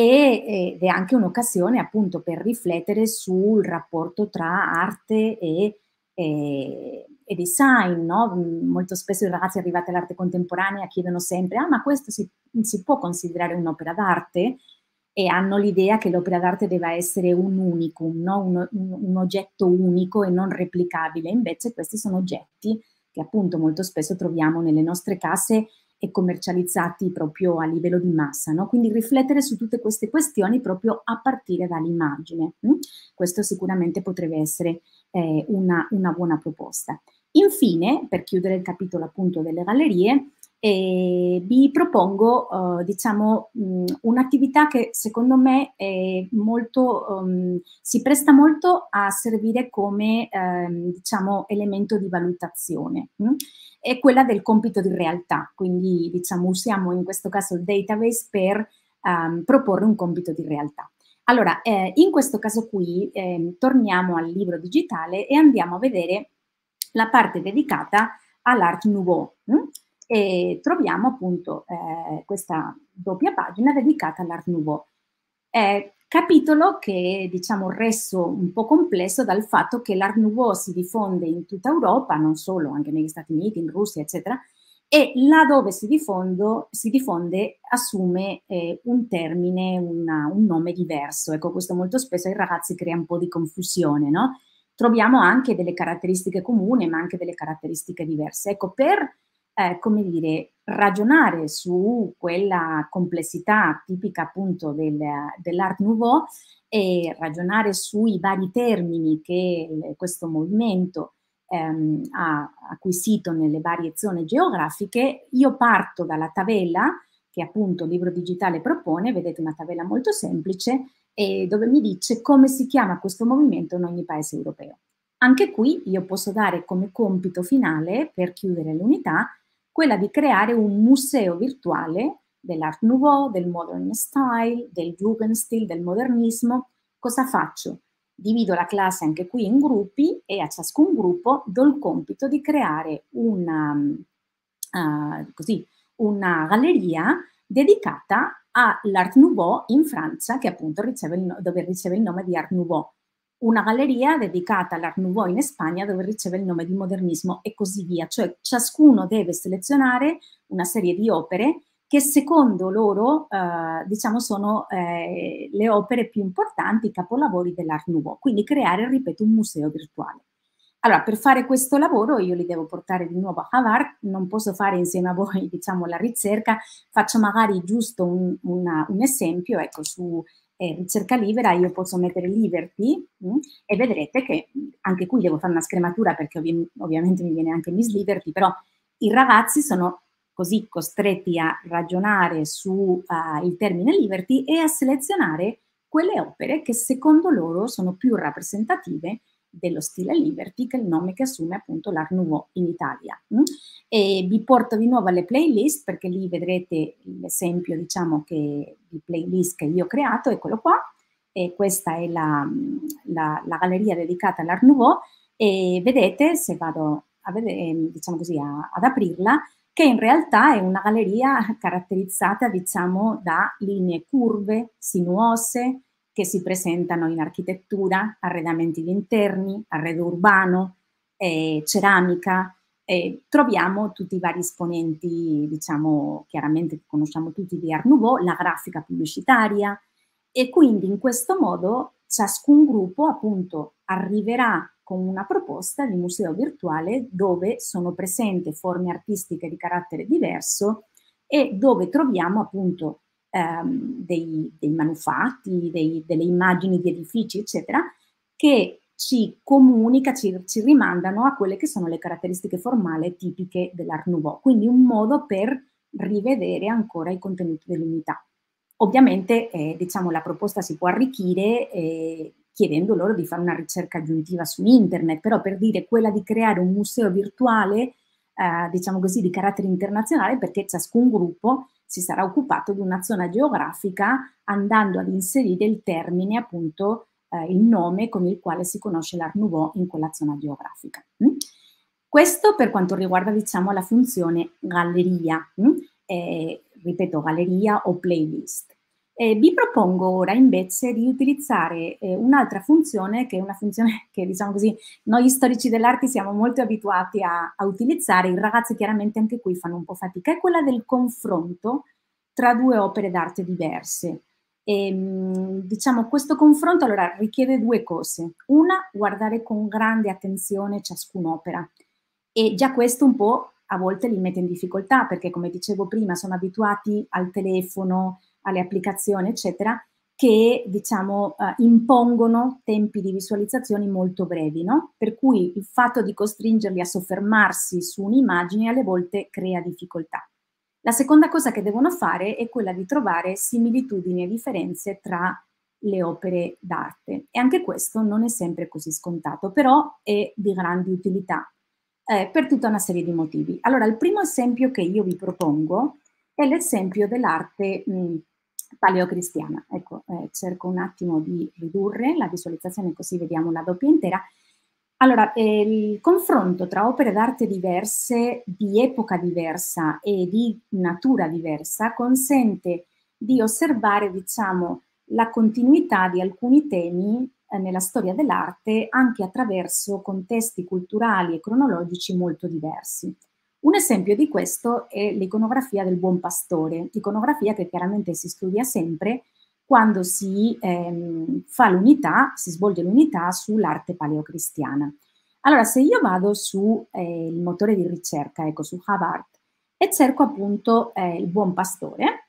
E, ed è anche un'occasione appunto per riflettere sul rapporto tra arte e E, e design, no? Molto spesso i ragazzi arrivati all'arte contemporanea chiedono sempre, ah, ma questo si, si può considerare un'opera d'arte? E hanno l'idea che l'opera d'arte debba essere un unicum, no? un, un, un oggetto unico e non replicabile. Invece questi sono oggetti che appunto molto spesso troviamo nelle nostre case e commercializzati proprio a livello di massa, no? Quindi riflettere su tutte queste questioni proprio a partire dall'immagine. Hm? Questo sicuramente potrebbe essere eh, una, una buona proposta. Infine, per chiudere il capitolo appunto delle gallerie, eh, vi propongo eh, diciamo un'attività che secondo me è molto, um, si presta molto a servire come eh, diciamo elemento di valutazione. Hm? È quella del compito di realtà, quindi diciamo usiamo in questo caso il database per um, proporre un compito di realtà. Allora, eh, in questo caso qui eh, torniamo al libro digitale e andiamo a vedere la parte dedicata all'Art Nouveau. Hm? E troviamo appunto eh, questa doppia pagina dedicata all'Art Nouveau. Eh, capitolo che diciamo reso un po' complesso dal fatto che l'Art Nouveau si diffonde in tutta Europa, non solo, anche negli Stati Uniti, in Russia, eccetera, e là dove si, diffondo, si diffonde assume eh, un termine, una, un nome diverso. Ecco, questo molto spesso ai ragazzi crea un po' di confusione, no? Troviamo anche delle caratteristiche comuni, ma anche delle caratteristiche diverse. Ecco, per, eh, come dire, ragionare su quella complessità tipica appunto del, dell'Art Nouveau e ragionare sui vari termini che questo movimento ehm, ha acquisito nelle varie zone geografiche, io parto dalla tabella che appunto il libro digitale propone, vedete una tabella molto semplice, e dove mi dice come si chiama questo movimento in ogni paese europeo. Anche qui io posso dare come compito finale, per chiudere l'unità, quella di creare un museo virtuale dell'Art Nouveau, del Modern Style, del Jugendstil, del modernismo. Cosa faccio? Divido la classe anche qui in gruppi e a ciascun gruppo do il compito di creare una, uh, così, una galleria dedicata all'Art Nouveau in Francia, che appunto riceve il, dove riceve il nome di Art Nouveau. Una galleria dedicata all'Art Nouveau in Spagna, dove riceve il nome di modernismo, e così via. Cioè ciascuno deve selezionare una serie di opere che secondo loro eh, diciamo sono eh, le opere più importanti, i capolavori dell'Art Nouveau. Quindi creare, ripeto, un museo virtuale. Allora, per fare questo lavoro io li devo portare di nuovo a Havard, non posso fare insieme a voi, diciamo, la ricerca, faccio magari giusto un, una, un esempio, ecco, su eh, ricerca libera io posso mettere Liberty mh, e vedrete che anche qui devo fare una scrematura perché ovvi ovviamente mi viene anche Miss Liberty, però i ragazzi sono così costretti a ragionare sul uh, termine Liberty e a selezionare quelle opere che secondo loro sono più rappresentative dello stile Liberty, che è il nome che assume appunto l'Art Nouveau in Italia. Mm? E vi porto di nuovo alle playlist, perché lì vedrete l'esempio, diciamo, che, di playlist che io ho creato, eccolo qua, e questa è la, la, la galleria dedicata all'Art Nouveau, e vedete, se vado a vedere, diciamo così, a, ad aprirla, che in realtà è una galleria caratterizzata, diciamo, da linee curve, sinuose, che si presentano in architettura, arredamenti di interni, arredo urbano, eh, ceramica. Eh, troviamo tutti i vari esponenti, diciamo, chiaramente che conosciamo tutti di Art Nouveau, la grafica pubblicitaria, e quindi in questo modo ciascun gruppo appunto arriverà con una proposta di museo virtuale dove sono presenti forme artistiche di carattere diverso e dove troviamo appunto ehm, dei, dei manufatti, dei, delle immagini di edifici, eccetera, che ci comunica, ci, ci rimandano a quelle che sono le caratteristiche formali tipiche dell'Art Nouveau. Quindi un modo per rivedere ancora i contenuti dell'unità. Ovviamente, eh, diciamo, la proposta si può arricchire eh, chiedendo loro di fare una ricerca aggiuntiva su internet, però per dire quella di creare un museo virtuale, eh, diciamo così, di carattere internazionale, perché ciascun gruppo si sarà occupato di una zona geografica andando ad inserire il termine, appunto, eh, il nome con il quale si conosce l'Art Nouveau in quella zona geografica. Mm? Questo per quanto riguarda, diciamo, la funzione galleria, mm? eh, ripeto, galleria o playlist. Eh, vi propongo ora invece di utilizzare eh, un'altra funzione, che è una funzione che, diciamo così, noi storici dell'arte siamo molto abituati a, a utilizzare, i ragazzi chiaramente anche qui fanno un po' fatica, è quella del confronto tra due opere d'arte diverse. E, diciamo, questo confronto allora richiede due cose. Una, guardare con grande attenzione ciascun'opera, e già questo un po' a volte li mette in difficoltà, perché come dicevo prima sono abituati al telefono, alle applicazioni, eccetera, che diciamo eh, impongono tempi di visualizzazione molto brevi, no? Per cui il fatto di costringerli a soffermarsi su un'immagine alle volte crea difficoltà. La seconda cosa che devono fare è quella di trovare similitudini e differenze tra le opere d'arte, e anche questo non è sempre così scontato, però è di grande utilità eh, per tutta una serie di motivi. Allora, il primo esempio che io vi propongo è l'esempio dell'arte paleocristiana. Ecco, eh, cerco un attimo di ridurre la visualizzazione così vediamo la doppia intera. Allora, eh, il confronto tra opere d'arte diverse, di epoca diversa e di natura diversa consente di osservare, diciamo, la continuità di alcuni temi eh, nella storia dell'arte anche attraverso contesti culturali e cronologici molto diversi. Un esempio di questo è l'iconografia del Buon Pastore, iconografia che chiaramente si studia sempre quando si ehm, fa l'unità, si svolge l'unità sull'arte paleocristiana. Allora, se io vado su eh, il motore di ricerca, ecco, su Havart, e cerco appunto eh, il Buon Pastore,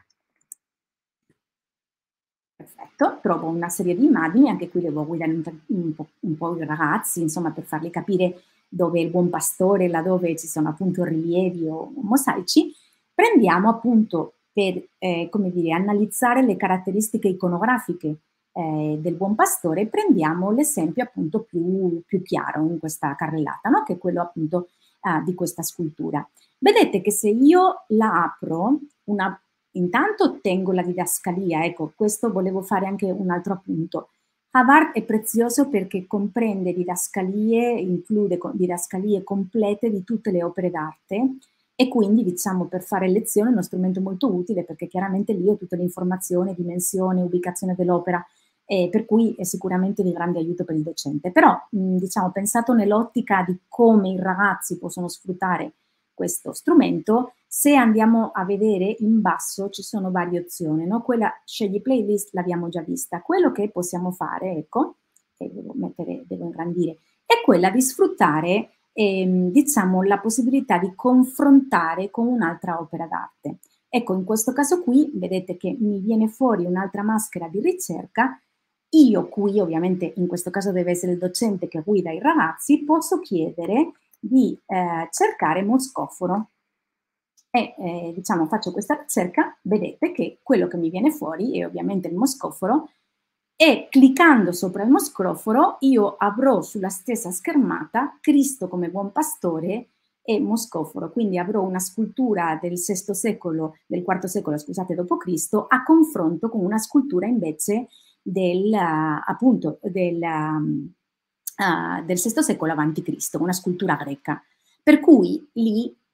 perfetto, trovo una serie di immagini, anche qui devo guidare un, un, po', un po' i ragazzi, insomma, per farli capire dove è il Buon Pastore, laddove ci sono appunto rilievi o mosaici. Prendiamo appunto per, eh, come dire, analizzare le caratteristiche iconografiche eh, del Buon Pastore, prendiamo l'esempio appunto più, più chiaro in questa carrellata, no? Che è quello appunto eh, di questa scultura. Vedete che se io la apro, una, intanto ottengo la didascalia, ecco, questo volevo fare anche un altro appunto. Havart è prezioso perché comprende didascalie, include didascalie complete di tutte le opere d'arte, e quindi, diciamo, per fare lezione è uno strumento molto utile, perché chiaramente lì ho tutte le informazioni, dimensione, ubicazione dell'opera, eh, per cui è sicuramente di grande aiuto per il docente. Però, mh, diciamo, pensato nell'ottica di come i ragazzi possono sfruttare questo strumento, se andiamo a vedere in basso ci sono varie opzioni, no? Quella scegli playlist l'abbiamo già vista. Quello che possiamo fare, ecco, che devo mettere, devo ingrandire, è quella di sfruttare ehm, diciamo la possibilità di confrontare con un'altra opera d'arte. Ecco, in questo caso qui vedete che mi viene fuori un'altra maschera di ricerca. Io qui, ovviamente in questo caso deve essere il docente che guida i ragazzi, posso chiedere di eh, cercare moscoforo. E eh, diciamo faccio questa ricerca, vedete che quello che mi viene fuori è ovviamente il moscoforo, e cliccando sopra il moscoforo io avrò sulla stessa schermata Cristo come buon pastore e moscoforo, quindi avrò una scultura del sesto secolo, del quarto secolo, scusate, dopo Cristo, a confronto con una scultura invece del, uh, appunto, del, uh, uh, del sesto secolo avanti Cristo, una scultura greca. Per cui lì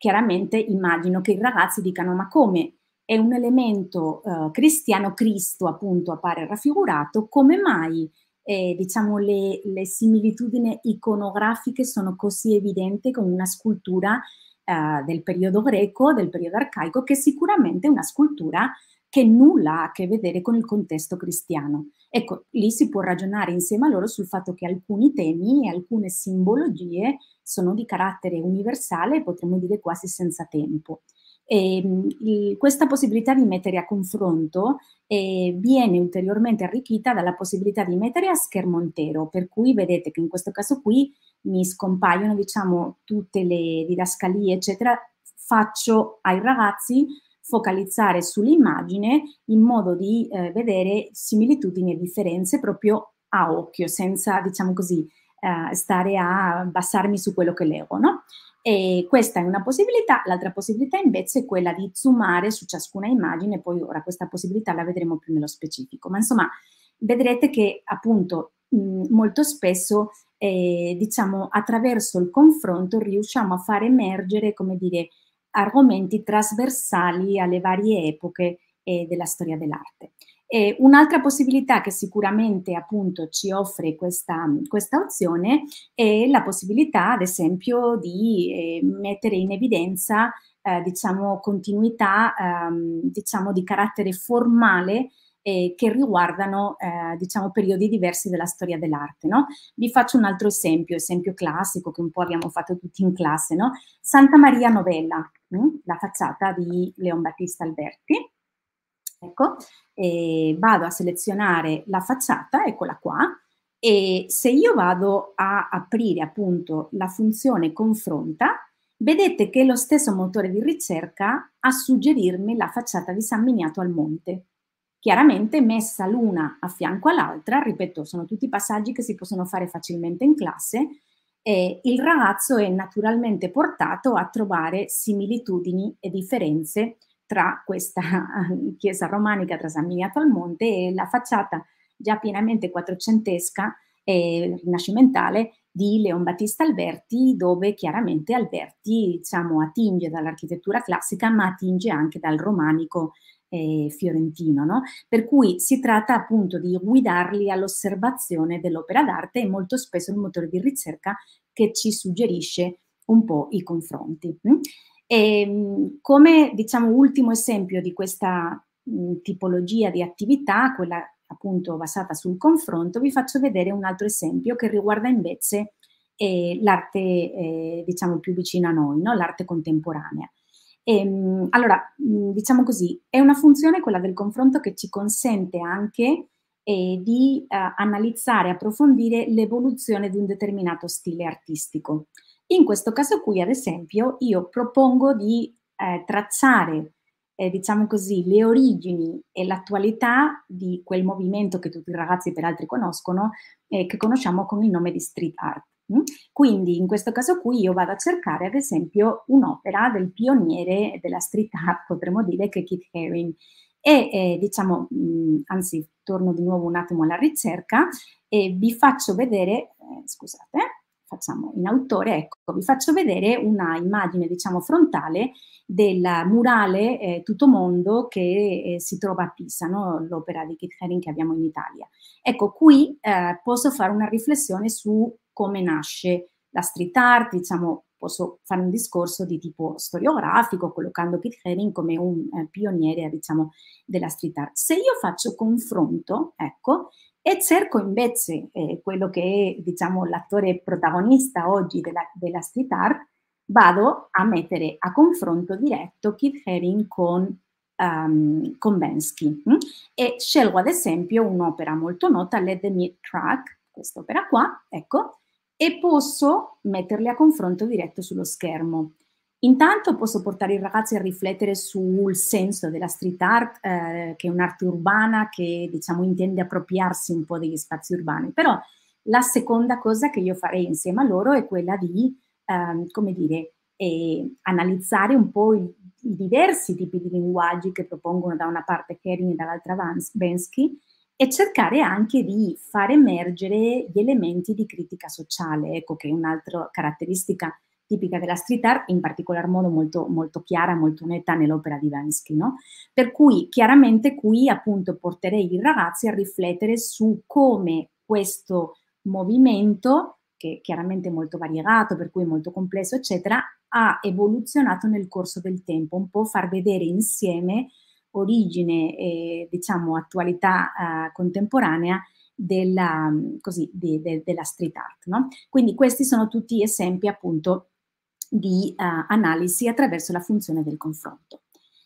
chiaramente immagino che i ragazzi dicano: ma come è un elemento eh, cristiano, Cristo appunto appare raffigurato, come mai eh, diciamo le, le similitudini iconografiche sono così evidenti con una scultura eh, del periodo greco, del periodo arcaico, che sicuramente è una scultura che nulla ha a che vedere con il contesto cristiano. Ecco, lì si può ragionare insieme a loro sul fatto che alcuni temi e alcune simbologie sono di carattere universale, potremmo dire quasi senza tempo. E, il, questa possibilità di mettere a confronto eh, viene ulteriormente arricchita dalla possibilità di mettere a schermo intero, per cui vedete che in questo caso qui mi scompaiono, diciamo, tutte le didascalie, eccetera, faccio ai ragazzi focalizzare sull'immagine in modo di eh, vedere similitudini e differenze proprio a occhio, senza, diciamo così, eh, stare a basarmi su quello che leggo, no? E questa è una possibilità. L'altra possibilità invece è quella di zoomare su ciascuna immagine, poi ora questa possibilità la vedremo più nello specifico, ma insomma vedrete che appunto mh, molto spesso eh, diciamo attraverso il confronto riusciamo a far emergere, come dire, argomenti trasversali alle varie epoche eh, della storia dell'arte. E un'altra possibilità che sicuramente appunto ci offre questa, questa opzione è la possibilità, ad esempio, di eh, mettere in evidenza eh, diciamo, continuità ehm, diciamo, di carattere formale eh, che riguardano eh, diciamo, periodi diversi della storia dell'arte. No? Vi faccio un altro esempio, esempio classico che un po' abbiamo fatto tutti in classe, no? Santa Maria Novella, mh? la facciata di Leon Battista Alberti. Ecco, e vado a selezionare la facciata, eccola qua, e se io vado a aprire appunto la funzione confronta, vedete che è lo stesso motore di ricerca a suggerirmi la facciata di San Miniato al Monte. Chiaramente messa l'una a fianco all'altra, ripeto, sono tutti passaggi che si possono fare facilmente in classe, e il ragazzo è naturalmente portato a trovare similitudini e differenze tra questa chiesa romanica, tra San Miniato al Monte, e la facciata già pienamente quattrocentesca e rinascimentale di Leon Battista Alberti, dove chiaramente Alberti, diciamo, attinge dall'architettura classica, ma attinge anche dal romanico eh, fiorentino, no? Per cui si tratta appunto di guidarli all'osservazione dell'opera d'arte e molto spesso il motore di ricerca che ci suggerisce un po' i confronti. Hm? E, come diciamo ultimo esempio di questa mh, tipologia di attività, quella appunto basata sul confronto, vi faccio vedere un altro esempio che riguarda invece eh, l'arte eh, diciamo più vicina a noi, no? L'arte contemporanea. E, mh, allora, mh, diciamo così, è una funzione quella del confronto che ci consente anche eh, di eh, analizzare, approfondire l'evoluzione di un determinato stile artistico. In questo caso qui, ad esempio, io propongo di eh, tracciare, eh, diciamo così, le origini e l'attualità di quel movimento che tutti i ragazzi peraltro conoscono, eh, che conosciamo con il nome di street art. Mm? Quindi in questo caso qui io vado a cercare, ad esempio, un'opera del pioniere della street art, potremmo dire, che è Keith Haring. E eh, diciamo, mh, anzi, torno di nuovo un attimo alla ricerca e vi faccio vedere, eh, scusate, facciamo in autore, ecco, vi faccio vedere una immagine, diciamo, frontale del murale eh, Tutto Mondo che eh, si trova a Pisa, no? L'opera di Keith Haring che abbiamo in Italia. Ecco, qui eh, posso fare una riflessione su come nasce la street art, diciamo, posso fare un discorso di tipo storiografico, collocando Keith Haring come un eh, pioniere, diciamo, della street art. Se io faccio confronto, ecco, e cerco invece eh, quello che è, diciamo, l'attore protagonista oggi della, della street art, vado a mettere a confronto diretto Keith Haring con, um, con Banksy. Hm? E scelgo ad esempio un'opera molto nota, Let the Meat Track, quest'opera qua, ecco, e posso metterli a confronto diretto sullo schermo. Intanto posso portare i ragazzi a riflettere sul senso della street art, eh, che è un'arte urbana che, diciamo, intende appropriarsi un po' degli spazi urbani. Però la seconda cosa che io farei insieme a loro è quella di, eh, come dire, eh, analizzare un po' i, i diversi tipi di linguaggi che propongono da una parte Haring e dall'altra Banksy, e cercare anche di far emergere gli elementi di critica sociale, ecco, che è un'altra caratteristica tipica della street art, in particolar modo molto, molto chiara, molto netta nell'opera di Vansky, no? Per cui chiaramente qui appunto porterei i ragazzi a riflettere su come questo movimento, che chiaramente è molto variegato, per cui è molto complesso, eccetera, ha evoluzionato nel corso del tempo, un po' far vedere insieme origine e diciamo attualità eh, contemporanea della, così, de, de, della street art, no? Quindi questi sono tutti esempi appunto di uh, analisi attraverso la funzione del confronto.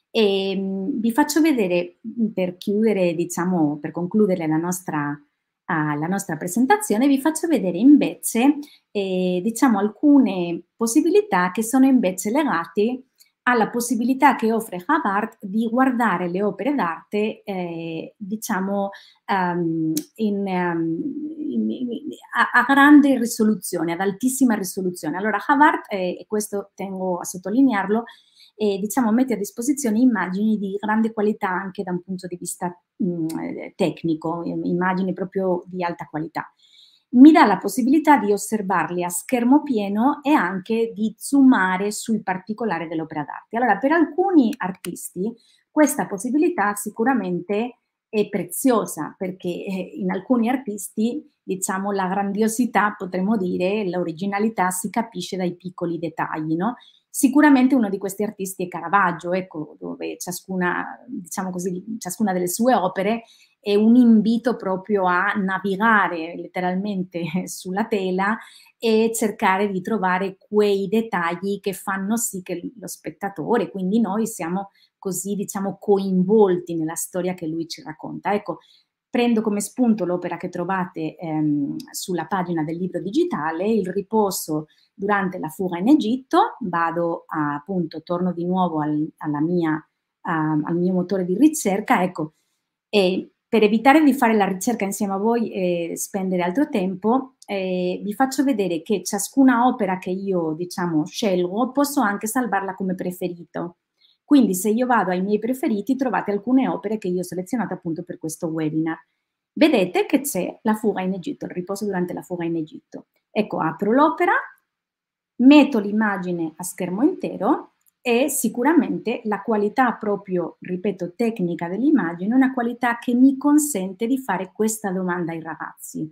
E mh, vi faccio vedere, per chiudere, diciamo, per concludere la nostra, uh, la nostra presentazione, vi faccio vedere invece, eh, diciamo, alcune possibilità che sono invece legate alla possibilità che offre Havard di guardare le opere d'arte, eh, diciamo, um, in, um, in, in, a, a grande risoluzione, ad altissima risoluzione. Allora Havard, eh, e questo tengo a sottolinearlo, eh, diciamo, mette a disposizione immagini di grande qualità anche da un punto di vista mh, tecnico, immagini proprio di alta qualità. Mi dà la possibilità di osservarli a schermo pieno e anche di zoomare sui particolari dell'opera d'arte. Allora, per alcuni artisti questa possibilità sicuramente è preziosa, perché in alcuni artisti, diciamo, la grandiosità, potremmo dire, l'originalità si capisce dai piccoli dettagli, no? Sicuramente uno di questi artisti è Caravaggio, ecco, dove ciascuna, diciamo così, ciascuna delle sue opere è un invito proprio a navigare letteralmente sulla tela e cercare di trovare quei dettagli che fanno sì che lo spettatore, quindi noi, siamo così, diciamo, coinvolti nella storia che lui ci racconta. Ecco, prendo come spunto l'opera che trovate ehm, sulla pagina del libro digitale, Il riposo durante la fuga in Egitto. Vado a, appunto, torno di nuovo al, alla mia, uh, al mio motore di ricerca, ecco, e per evitare di fare la ricerca insieme a voi e spendere altro tempo, eh, vi faccio vedere che ciascuna opera che io, diciamo, scelgo, posso anche salvarla come preferito. Quindi se io vado ai miei preferiti, trovate alcune opere che io ho selezionato appunto per questo webinar. Vedete che c'è la fuga in Egitto, il riposo durante la fuga in Egitto. Ecco, apro l'opera, metto l'immagine a schermo intero e sicuramente la qualità proprio, ripeto, tecnica dell'immagine è una qualità che mi consente di fare questa domanda ai ragazzi.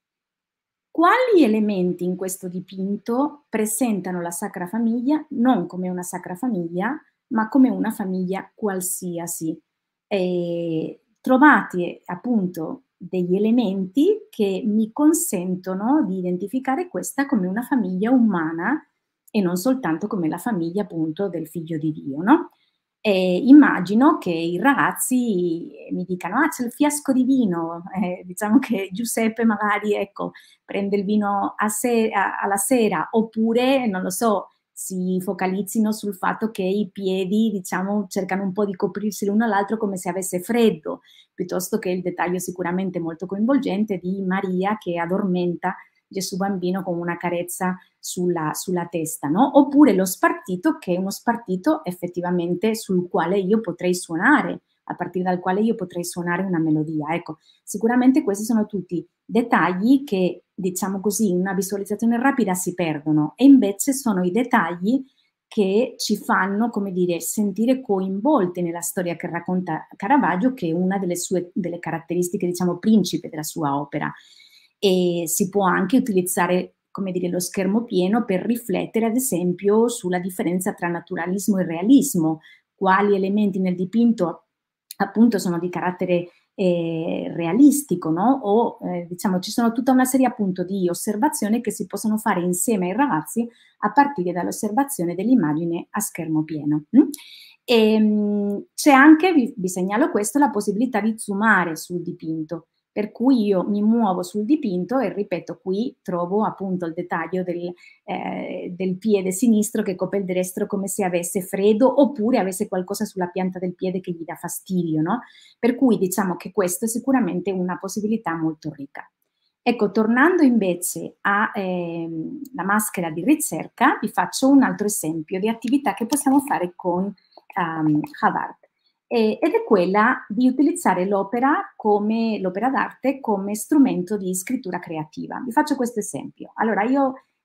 Quali elementi in questo dipinto presentano la Sacra Famiglia non come una Sacra Famiglia, ma come una famiglia qualsiasi? E trovate appunto degli elementi che mi consentono di identificare questa come una famiglia umana e non soltanto come la famiglia appunto del figlio di Dio, no? E immagino che i ragazzi mi dicano, ah, c'è il fiasco di vino, eh, diciamo che Giuseppe magari, ecco, prende il vino a se a, alla sera, oppure, non lo so, si focalizzino sul fatto che i piedi, diciamo, cercano un po' di coprirsi l'uno all'altro come se avesse freddo, piuttosto che il dettaglio sicuramente molto coinvolgente di Maria che addormenta Gesù bambino con una carezza sulla, sulla testa, no? Oppure lo spartito, che è uno spartito effettivamente sul quale io potrei suonare, a partire dal quale io potrei suonare una melodia. Ecco, sicuramente questi sono tutti dettagli che, diciamo così, in una visualizzazione rapida si perdono, e invece sono i dettagli che ci fanno, come dire, sentire coinvolti nella storia che racconta Caravaggio, che è una delle sue delle caratteristiche, diciamo, principe della sua opera. E si può anche utilizzare, come dire, lo schermo pieno per riflettere, ad esempio, sulla differenza tra naturalismo e realismo, quali elementi nel dipinto appunto sono di carattere eh, realistico, no? O eh, diciamo ci sono tutta una serie appunto di osservazioni che si possono fare insieme ai ragazzi a partire dall'osservazione dell'immagine a schermo pieno. Mm? E c'è anche, vi, vi segnalo questo, la possibilità di zoomare sul dipinto. Per cui io mi muovo sul dipinto e, ripeto, qui trovo appunto il dettaglio del, eh, del piede sinistro che copre il destro come se avesse freddo oppure avesse qualcosa sulla pianta del piede che gli dà fastidio, no? Per cui diciamo che questo è sicuramente una possibilità molto ricca. Ecco, tornando invece alla eh, maschera di ricerca, vi faccio un altro esempio di attività che possiamo fare con um, Havard. Ed è quella di utilizzare l'opera come l'opera d'arte come strumento di scrittura creativa. Vi faccio questo esempio. Allora, io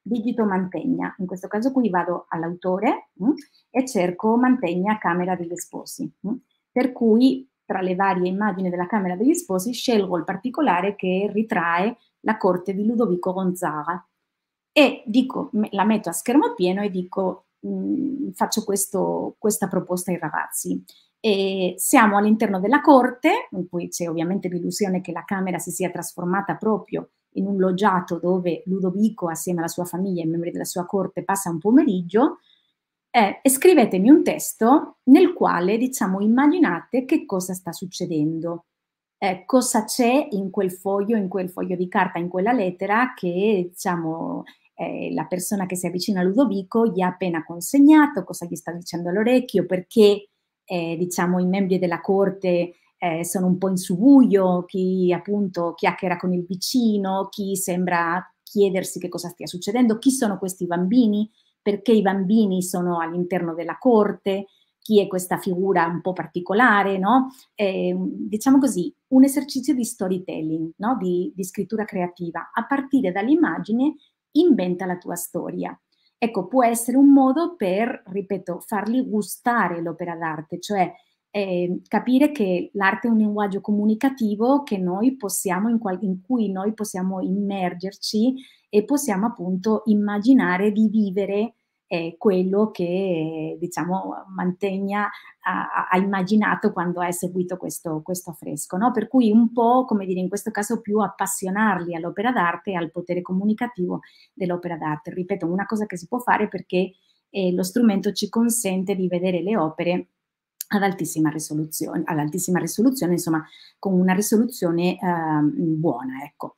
digito Mantegna. In questo caso qui vado all'autore mh, e cerco Mantegna Camera degli Sposi. Mh. Per cui tra le varie immagini della Camera degli Sposi scelgo il particolare che ritrae la corte di Ludovico Gonzaga e dico, la metto a schermo pieno e dico, mh, faccio questo, questa proposta ai ragazzi. E siamo all'interno della corte, in cui c'è ovviamente l'illusione che la camera si sia trasformata proprio in un loggiato dove Ludovico, assieme alla sua famiglia e i membri della sua corte, passa un pomeriggio, eh, e scrivetemi un testo nel quale, diciamo, immaginate che cosa sta succedendo, eh, cosa c'è in quel foglio, in quel foglio di carta, in quella lettera che, diciamo, eh, la persona che si avvicina a Ludovico gli ha appena consegnato, cosa gli sta dicendo all'orecchio, perché, eh, diciamo, i membri della corte eh, sono un po' in subbuglio, chi appunto chiacchiera con il vicino, chi sembra chiedersi che cosa stia succedendo, chi sono questi bambini, perché i bambini sono all'interno della corte, chi è questa figura un po' particolare, no? Eh, diciamo così, un esercizio di storytelling, no? di, di scrittura creativa. A partire dall'immagine inventa la tua storia. Ecco, può essere un modo per, ripeto, fargli gustare l'opera d'arte, cioè eh, capire che l'arte è un linguaggio comunicativo che noi possiamo, in, in cui noi possiamo immergerci e possiamo appunto immaginare di vivere eh, quello che, diciamo, Mantegna ha, ha immaginato quando ha eseguito questo, questo affresco, no? Per cui un po', come dire, in questo caso più appassionarli all'opera d'arte e al potere comunicativo dell'opera d'arte. Ripeto, una cosa che si può fare perché eh, lo strumento ci consente di vedere le opere ad altissima risoluzione, ad altissima risoluzione, insomma, con una risoluzione eh, buona, ecco.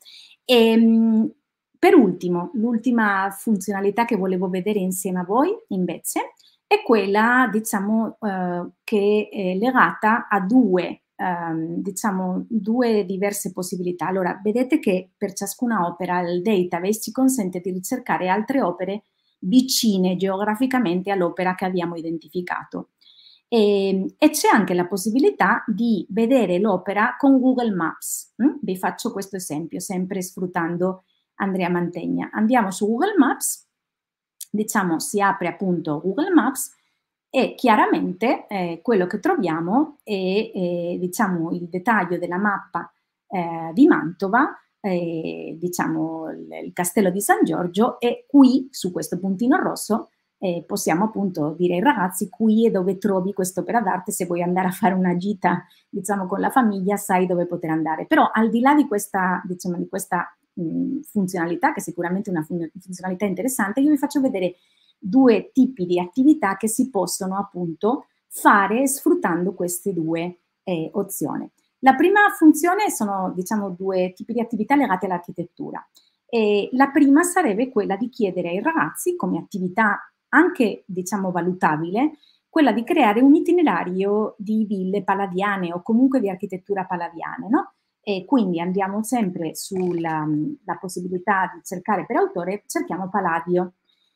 E, per ultimo, l'ultima funzionalità che volevo vedere insieme a voi, invece, è quella, diciamo, eh, che è legata a due, eh, diciamo, due diverse possibilità. Allora, vedete che per ciascuna opera il database ci consente di ricercare altre opere vicine geograficamente all'opera che abbiamo identificato. E, e c'è anche la possibilità di vedere l'opera con Google Maps. Mm? Vi faccio questo esempio, sempre sfruttando Andrea Mantegna. Andiamo su Google Maps, diciamo si apre appunto Google Maps e chiaramente eh, quello che troviamo è eh, diciamo il dettaglio della mappa eh, di Mantova, eh, diciamo il, il castello di San Giorgio, e qui su questo puntino rosso eh, possiamo appunto dire ai ragazzi qui è dove trovi quest'opera d'arte, se vuoi andare a fare una gita diciamo con la famiglia sai dove poter andare. Però al di là di questa, diciamo, di questa funzionalità, che è sicuramente una funzionalità interessante, io vi faccio vedere due tipi di attività che si possono appunto fare sfruttando queste due eh, opzioni. La prima funzione sono, diciamo, due tipi di attività legate all'architettura. E la prima sarebbe quella di chiedere ai ragazzi, come attività anche, diciamo, valutabile, quella di creare un itinerario di ville palladiane o comunque di architettura palladiane, no? E quindi andiamo sempre sulla la possibilità di cercare per autore, cerchiamo Palladio.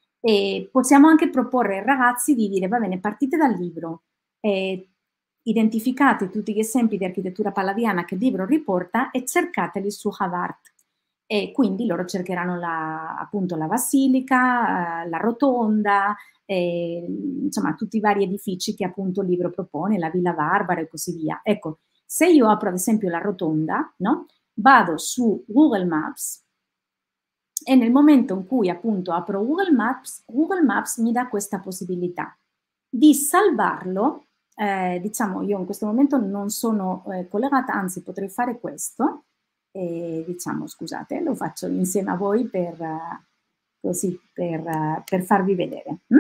E possiamo anche proporre ai ragazzi di dire, va bene, partite dal libro, eh, identificate tutti gli esempi di architettura palladiana che il libro riporta e cercateli su Havart. E quindi loro cercheranno la, appunto la basilica, eh, la rotonda, eh, insomma tutti i vari edifici che appunto il libro propone, la Villa Barbara e così via. Ecco, se io apro ad esempio la rotonda, no? Vado su Google Maps e nel momento in cui appunto apro Google Maps, Google Maps mi dà questa possibilità di salvarlo, eh, diciamo io in questo momento non sono eh, collegata, anzi potrei fare questo, eh, diciamo scusate, lo faccio insieme a voi per, uh, così, per, uh, per farvi vedere. Mm?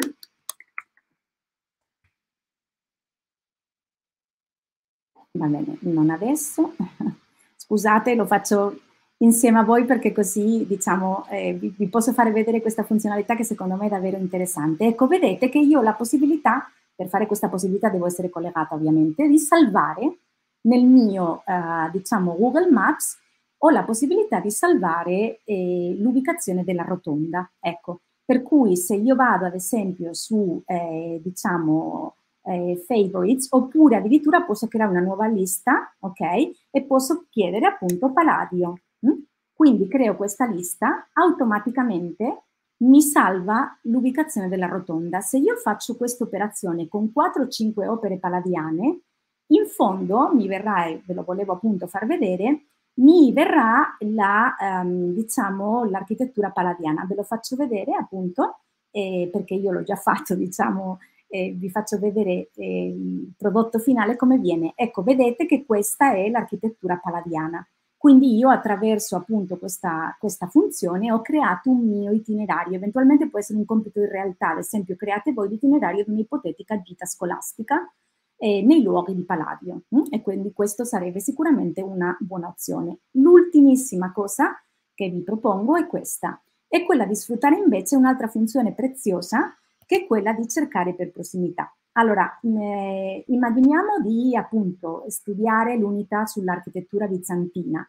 Va bene, non adesso, scusate, lo faccio insieme a voi perché così, diciamo, eh, vi, vi posso fare vedere questa funzionalità che secondo me è davvero interessante. Ecco, vedete che io ho la possibilità, per fare questa possibilità devo essere collegata ovviamente, di salvare nel mio, eh, diciamo, Google Maps, ho la possibilità di salvare eh, l'ubicazione della rotonda. Ecco, per cui se io vado ad esempio su, eh, diciamo, Eh, favorites, oppure addirittura posso creare una nuova lista, ok? E posso chiedere appunto Palladio. Hm? Quindi creo questa lista, automaticamente mi salva l'ubicazione della rotonda. Se io faccio questa operazione con quattro o cinque opere palladiane, in fondo mi verrà, e ve lo volevo appunto far vedere, mi verrà la, um, diciamo, l'architettura palladiana. Ve lo faccio vedere appunto, eh, perché io l'ho già fatto, diciamo, eh, vi faccio vedere eh, il prodotto finale come viene. Ecco, vedete che questa è l'architettura palladiana. Quindi io attraverso appunto questa, questa funzione ho creato un mio itinerario, eventualmente può essere un compito in realtà, ad esempio create voi l'itinerario di un'ipotetica gita scolastica eh, nei luoghi di Palladio, hm? E quindi questo sarebbe sicuramente una buona opzione. L'ultimissima cosa che vi propongo è questa, è quella di sfruttare invece un'altra funzione preziosa che è quella di cercare per prossimità. Allora, eh, immaginiamo di appunto studiare l'unità sull'architettura bizantina.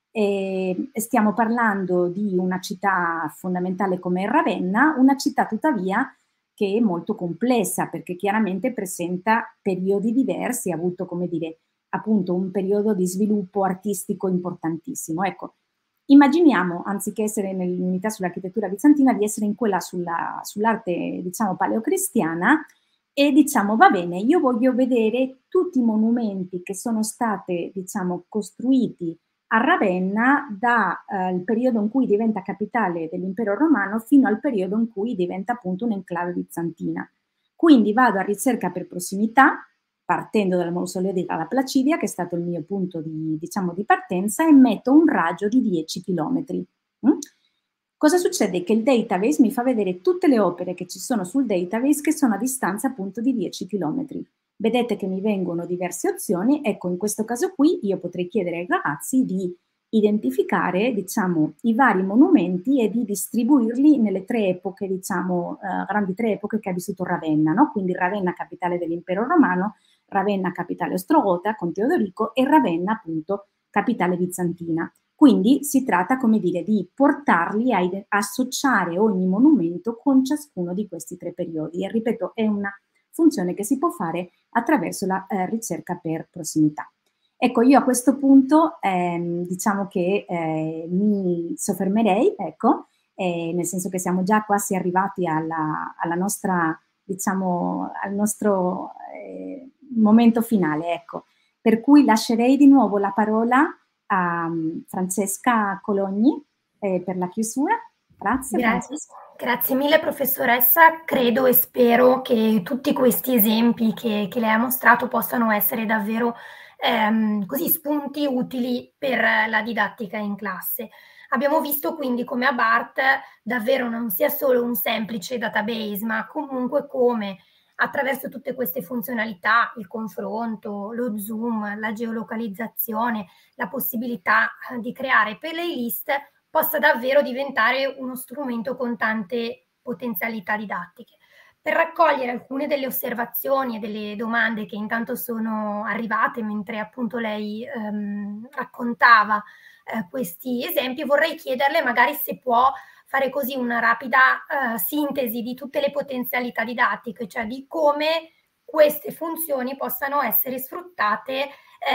E stiamo parlando di una città fondamentale come Ravenna, una città tuttavia che è molto complessa perché chiaramente presenta periodi diversi, ha avuto, come dire, appunto un periodo di sviluppo artistico importantissimo. Ecco, immaginiamo, anziché essere nell'unità sull'architettura bizantina, di essere in quella sulla, sull'arte, diciamo, paleocristiana e diciamo, va bene, io voglio vedere tutti i monumenti che sono stati, diciamo, costruiti a Ravenna dal eh, periodo in cui diventa capitale dell'impero romano fino al periodo in cui diventa appunto un'enclave bizantina. Quindi vado a ricerca per prossimità, partendo dal mausoleo di Galla Placidia, che è stato il mio punto di, diciamo, di partenza, e metto un raggio di dieci chilometri. Mm? Cosa succede? Che il database mi fa vedere tutte le opere che ci sono sul database che sono a distanza appunto di dieci chilometri. Vedete che mi vengono diverse opzioni, ecco in questo caso qui io potrei chiedere ai ragazzi di identificare, diciamo, i vari monumenti e di distribuirli nelle tre epoche, diciamo, eh, grandi tre epoche che ha vissuto Ravenna, no? Quindi Ravenna capitale dell'impero romano, Ravenna capitale ostrogota con Teodorico e Ravenna appunto capitale bizantina. Quindi si tratta, come dire, di portarli a associare ogni monumento con ciascuno di questi tre periodi e ripeto è una funzione che si può fare attraverso la eh, ricerca per prossimità. Ecco, io a questo punto ehm, diciamo che eh, mi soffermerei, ecco, eh, nel senso che siamo già quasi arrivati alla, alla nostra, diciamo, al nostro eh, momento finale, ecco. Per cui lascerei di nuovo la parola a um, Francesca Cologni eh, per la chiusura. Grazie, Grazie. Francesca. Grazie mille professoressa, credo e spero che tutti questi esempi che, che lei ha mostrato possano essere davvero ehm, così spunti utili per la didattica in classe. Abbiamo visto quindi come a BART davvero non sia solo un semplice database, ma comunque come attraverso tutte queste funzionalità, il confronto, lo zoom, la geolocalizzazione, la possibilità di creare playlist possa davvero diventare uno strumento con tante potenzialità didattiche. Per raccogliere alcune delle osservazioni e delle domande che intanto sono arrivate mentre appunto lei ehm, raccontava eh, questi esempi, vorrei chiederle magari se può fare così una rapida eh, sintesi di tutte le potenzialità didattiche, cioè di come queste funzioni possano essere sfruttate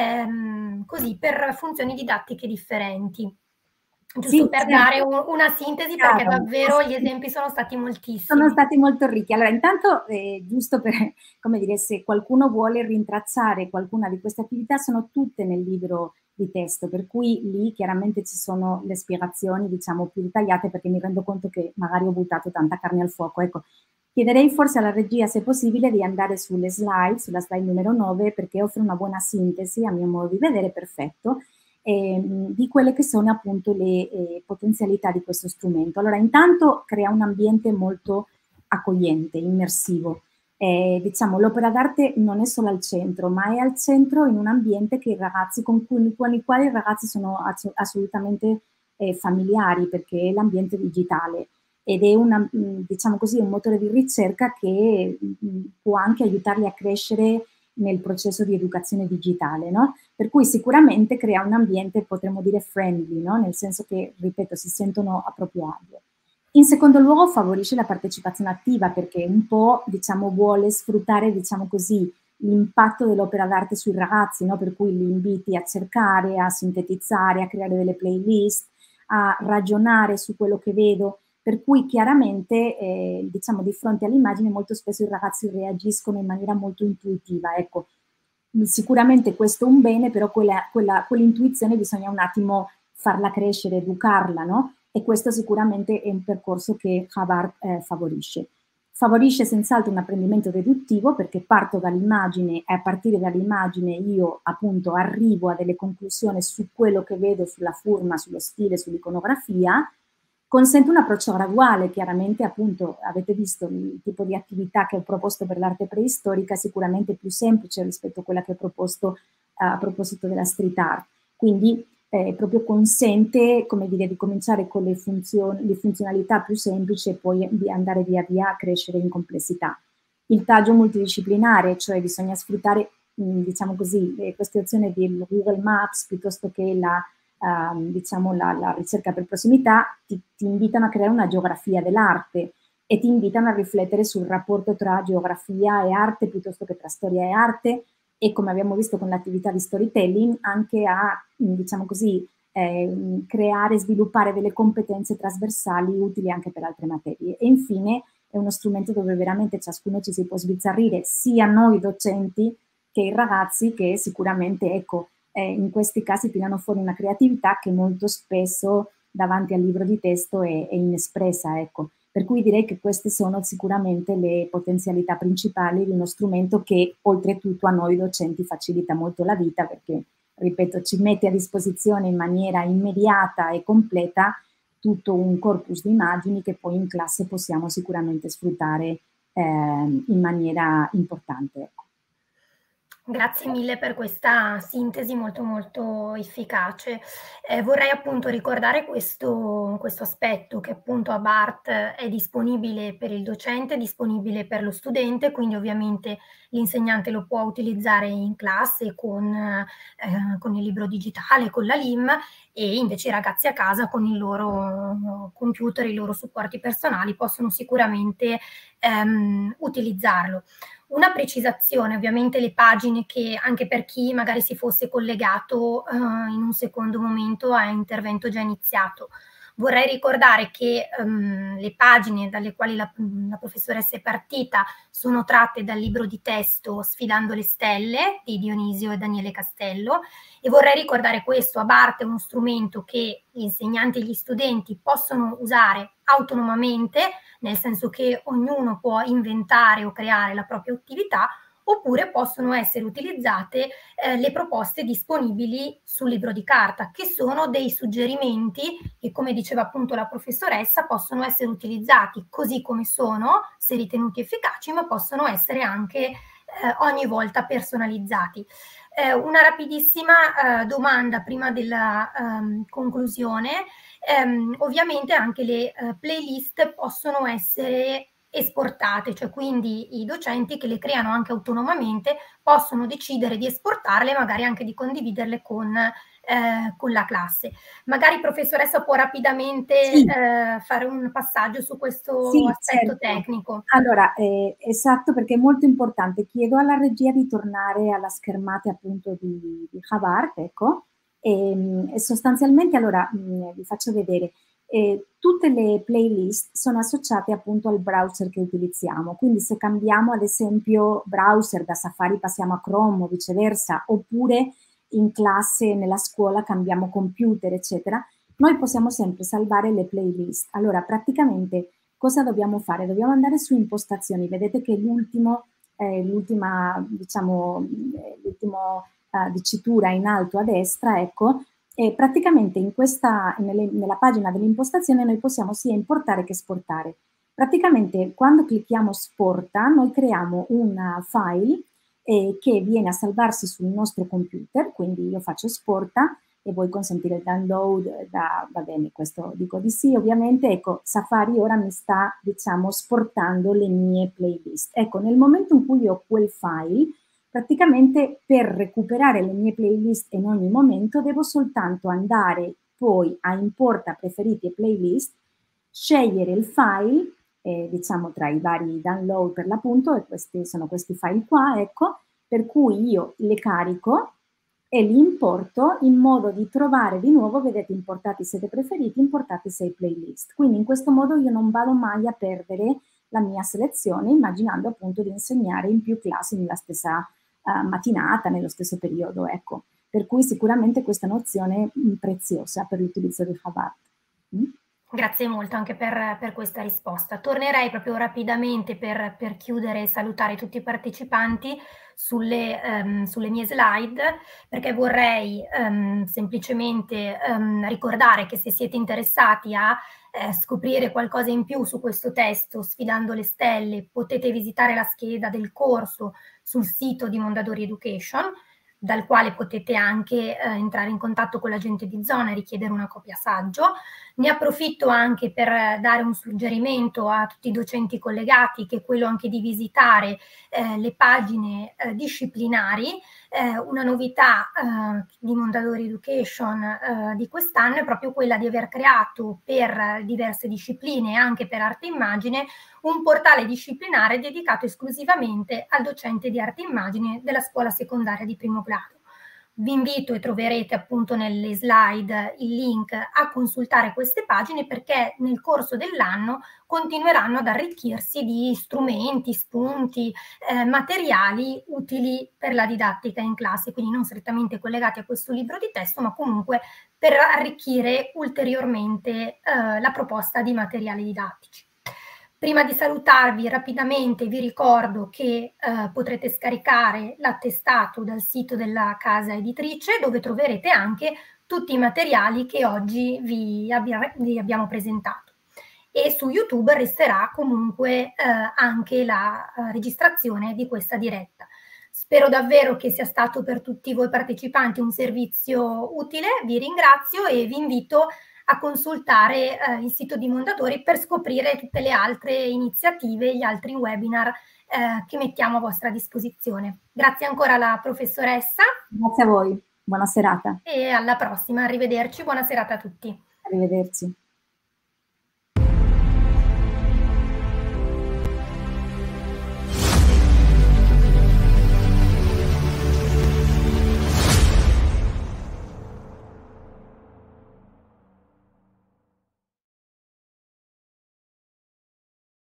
ehm, così per funzioni didattiche differenti. Giusto Sì, per certo. dare un, una sintesi, Chiaro. perché davvero gli esempi sono stati moltissimi. Sono stati molto ricchi. Allora, intanto, eh, giusto per, come dire, se qualcuno vuole rintracciare qualcuna di queste attività, sono tutte nel libro di testo, per cui lì chiaramente ci sono le spiegazioni, diciamo, più dettagliate, perché mi rendo conto che magari ho buttato tanta carne al fuoco. Ecco, chiederei forse alla regia, se possibile, di andare sulle slide, sulla slide numero nove, perché offre una buona sintesi, a mio modo di vedere, perfetto, Eh, di quelle che sono appunto le eh, potenzialità di questo strumento. Allora, intanto crea un ambiente molto accogliente, immersivo. Eh, diciamo, l'opera d'arte non è solo al centro, ma è al centro in un ambiente che i ragazzi, con, cui, con i quali i ragazzi sono ass assolutamente eh, familiari, perché è l'ambiente digitale ed è una, diciamo così, un motore di ricerca che mh, può anche aiutarli a crescere nel processo di educazione digitale, no? Per cui sicuramente crea un ambiente, potremmo dire, friendly, no? Nel senso che, ripeto, si sentono a proprio agio. In secondo luogo favorisce la partecipazione attiva perché un po', diciamo, vuole sfruttare, diciamo così, l'impatto dell'opera d'arte sui ragazzi, no? Per cui li inviti a cercare, a sintetizzare, a creare delle playlist, a ragionare su quello che vedo, per cui chiaramente eh, diciamo di fronte all'immagine molto spesso i ragazzi reagiscono in maniera molto intuitiva, ecco. Sicuramente questo è un bene, però quella, quella, quell'intuizione bisogna un attimo farla crescere, educarla, no? E questo sicuramente è un percorso che Havard eh, favorisce. Favorisce senz'altro un apprendimento deduttivo perché parto dall'immagine e a partire dall'immagine io appunto arrivo a delle conclusioni su quello che vedo, sulla forma, sullo stile, sull'iconografia. Consente un approccio graduale, chiaramente appunto avete visto il tipo di attività che ho proposto per l'arte preistorica, sicuramente più semplice rispetto a quella che ho proposto uh, a proposito della street art. Quindi eh, proprio consente, come dire, di cominciare con le, funzioni, le funzionalità più semplici e poi di andare via via a crescere in complessità. Il taglio multidisciplinare, cioè bisogna sfruttare, mh, diciamo così, queste opzioni di Google Maps piuttosto che la Uh, diciamo la, la ricerca per prossimità, ti, ti invitano a creare una geografia dell'arte e ti invitano a riflettere sul rapporto tra geografia e arte piuttosto che tra storia e arte e, come abbiamo visto con l'attività di storytelling, anche a, diciamo così, eh, creare e sviluppare delle competenze trasversali utili anche per altre materie. E infine è uno strumento dove veramente ciascuno ci si può sbizzarrire, sia noi docenti che i ragazzi, che sicuramente, ecco, Eh, in questi casi tirano fuori una creatività che molto spesso davanti al libro di testo è, è inespressa, ecco. Per cui direi che queste sono sicuramente le potenzialità principali di uno strumento che oltretutto a noi docenti facilita molto la vita perché, ripeto, ci mette a disposizione in maniera immediata e completa tutto un corpus di immagini che poi in classe possiamo sicuramente sfruttare eh, in maniera importante, ecco. Grazie mille per questa sintesi molto molto efficace. Eh, vorrei appunto ricordare questo, questo aspetto che appunto a BART è disponibile per il docente, è disponibile per lo studente, quindi ovviamente l'insegnante lo può utilizzare in classe con, eh, con il libro digitale, con la L I M e invece i ragazzi a casa con il loro computer, i loro supporti personali possono sicuramente ehm, utilizzarlo. Una precisazione, ovviamente le pagine che anche per chi magari si fosse collegato eh, in un secondo momento a intervento già iniziato. Vorrei ricordare che um, le pagine dalle quali la, la professoressa è partita sono tratte dal libro di testo Sfidando le stelle di Dionisio e Daniele Castello e vorrei ricordare questo, a BART è uno strumento che gli insegnanti e gli studenti possono usare autonomamente, nel senso che ognuno può inventare o creare la propria attività, oppure possono essere utilizzate eh, le proposte disponibili sul libro di carta, che sono dei suggerimenti che, come diceva appunto la professoressa, possono essere utilizzati così come sono, se ritenuti efficaci, ma possono essere anche eh, ogni volta personalizzati. Eh, una rapidissima eh, domanda prima della um, conclusione. Um, ovviamente anche le uh, playlist possono essere esportate, cioè quindi i docenti che le creano anche autonomamente possono decidere di esportarle, magari anche di condividerle con, eh, con la classe. Magari professoressa può rapidamente sì. eh, fare un passaggio su questo sì, aspetto certo. tecnico. Allora, eh, esatto, perché è molto importante. Chiedo alla regia di tornare alla schermata appunto di, di Havard, ecco, e, e sostanzialmente, allora, mh, vi faccio vedere. Eh, tutte le playlist sono associate appunto al browser che utilizziamo, quindi se cambiamo ad esempio browser da Safari passiamo a Chrome o viceversa, oppure in classe, nella scuola cambiamo computer, eccetera, noi possiamo sempre salvare le playlist. Allora, praticamente cosa dobbiamo fare? Dobbiamo andare su impostazioni, vedete che l'ultimo, eh, l'ultima, diciamo, l'ultima eh, dicitura in alto a destra, ecco, e praticamente in questa, nelle, nella pagina dell'impostazione noi possiamo sia importare che esportare. Praticamente quando clicchiamo esporta noi creiamo un file eh, che viene a salvarsi sul nostro computer, quindi io faccio esporta e vuoi consentire il download, da, va bene, questo dico di sì, ovviamente, ecco, Safari ora mi sta, diciamo, esportando le mie playlist. Ecco, nel momento in cui ho quel file, praticamente per recuperare le mie playlist in ogni momento devo soltanto andare poi a importa preferiti e playlist, scegliere il file, eh, diciamo tra i vari download per l'appunto, e questi sono questi file qua, ecco, per cui io le carico, e li importo in modo di trovare di nuovo, vedete, importati sede preferiti, importati sei playlist. Quindi in questo modo io non vado mai a perdere la mia selezione, immaginando appunto di insegnare in più classi nella stessa uh, mattinata, nello stesso periodo, ecco. Per cui sicuramente questa nozione è preziosa per l'utilizzo di Chabad. Mm? Grazie molto anche per, per questa risposta. Tornerei proprio rapidamente per, per chiudere e salutare tutti i partecipanti sulle, um, sulle mie slide, perché vorrei um, semplicemente um, ricordare che se siete interessati a eh, scoprire qualcosa in più su questo testo, Sfidando le stelle, potete visitare la scheda del corso sul sito di Mondadori Education, dal quale potete anche eh, entrare in contatto con l'agente di zona e richiedere una copia saggio. Ne approfitto anche per dare un suggerimento a tutti i docenti collegati, che è quello anche di visitare eh, le pagine eh, disciplinari. Eh, una novità eh, di Mondadori Education eh, di quest'anno è proprio quella di aver creato per diverse discipline e anche per arte e immagine un portale disciplinare dedicato esclusivamente al docente di arte e immagine della scuola secondaria di primo grado. Vi invito, e troverete appunto nelle slide il link, a consultare queste pagine, perché nel corso dell'anno continueranno ad arricchirsi di strumenti, spunti, eh, materiali utili per la didattica in classe, quindi non strettamente collegati a questo libro di testo, ma comunque per arricchire ulteriormente eh, la proposta di materiali didattici. Prima di salutarvi rapidamente vi ricordo che eh, potrete scaricare l'attestato dal sito della casa editrice, dove troverete anche tutti i materiali che oggi vi, abbia, vi abbiamo presentato. E su YouTube resterà comunque eh, anche la eh, registrazione di questa diretta. Spero davvero che sia stato per tutti voi partecipanti un servizio utile, vi ringrazio e vi invito a consultare eh, il sito di Mondadori per scoprire tutte le altre iniziative, gli altri webinar eh, che mettiamo a vostra disposizione. Grazie ancora alla professoressa. Grazie a voi, buona serata. E alla prossima, arrivederci, buona serata a tutti. Arrivederci.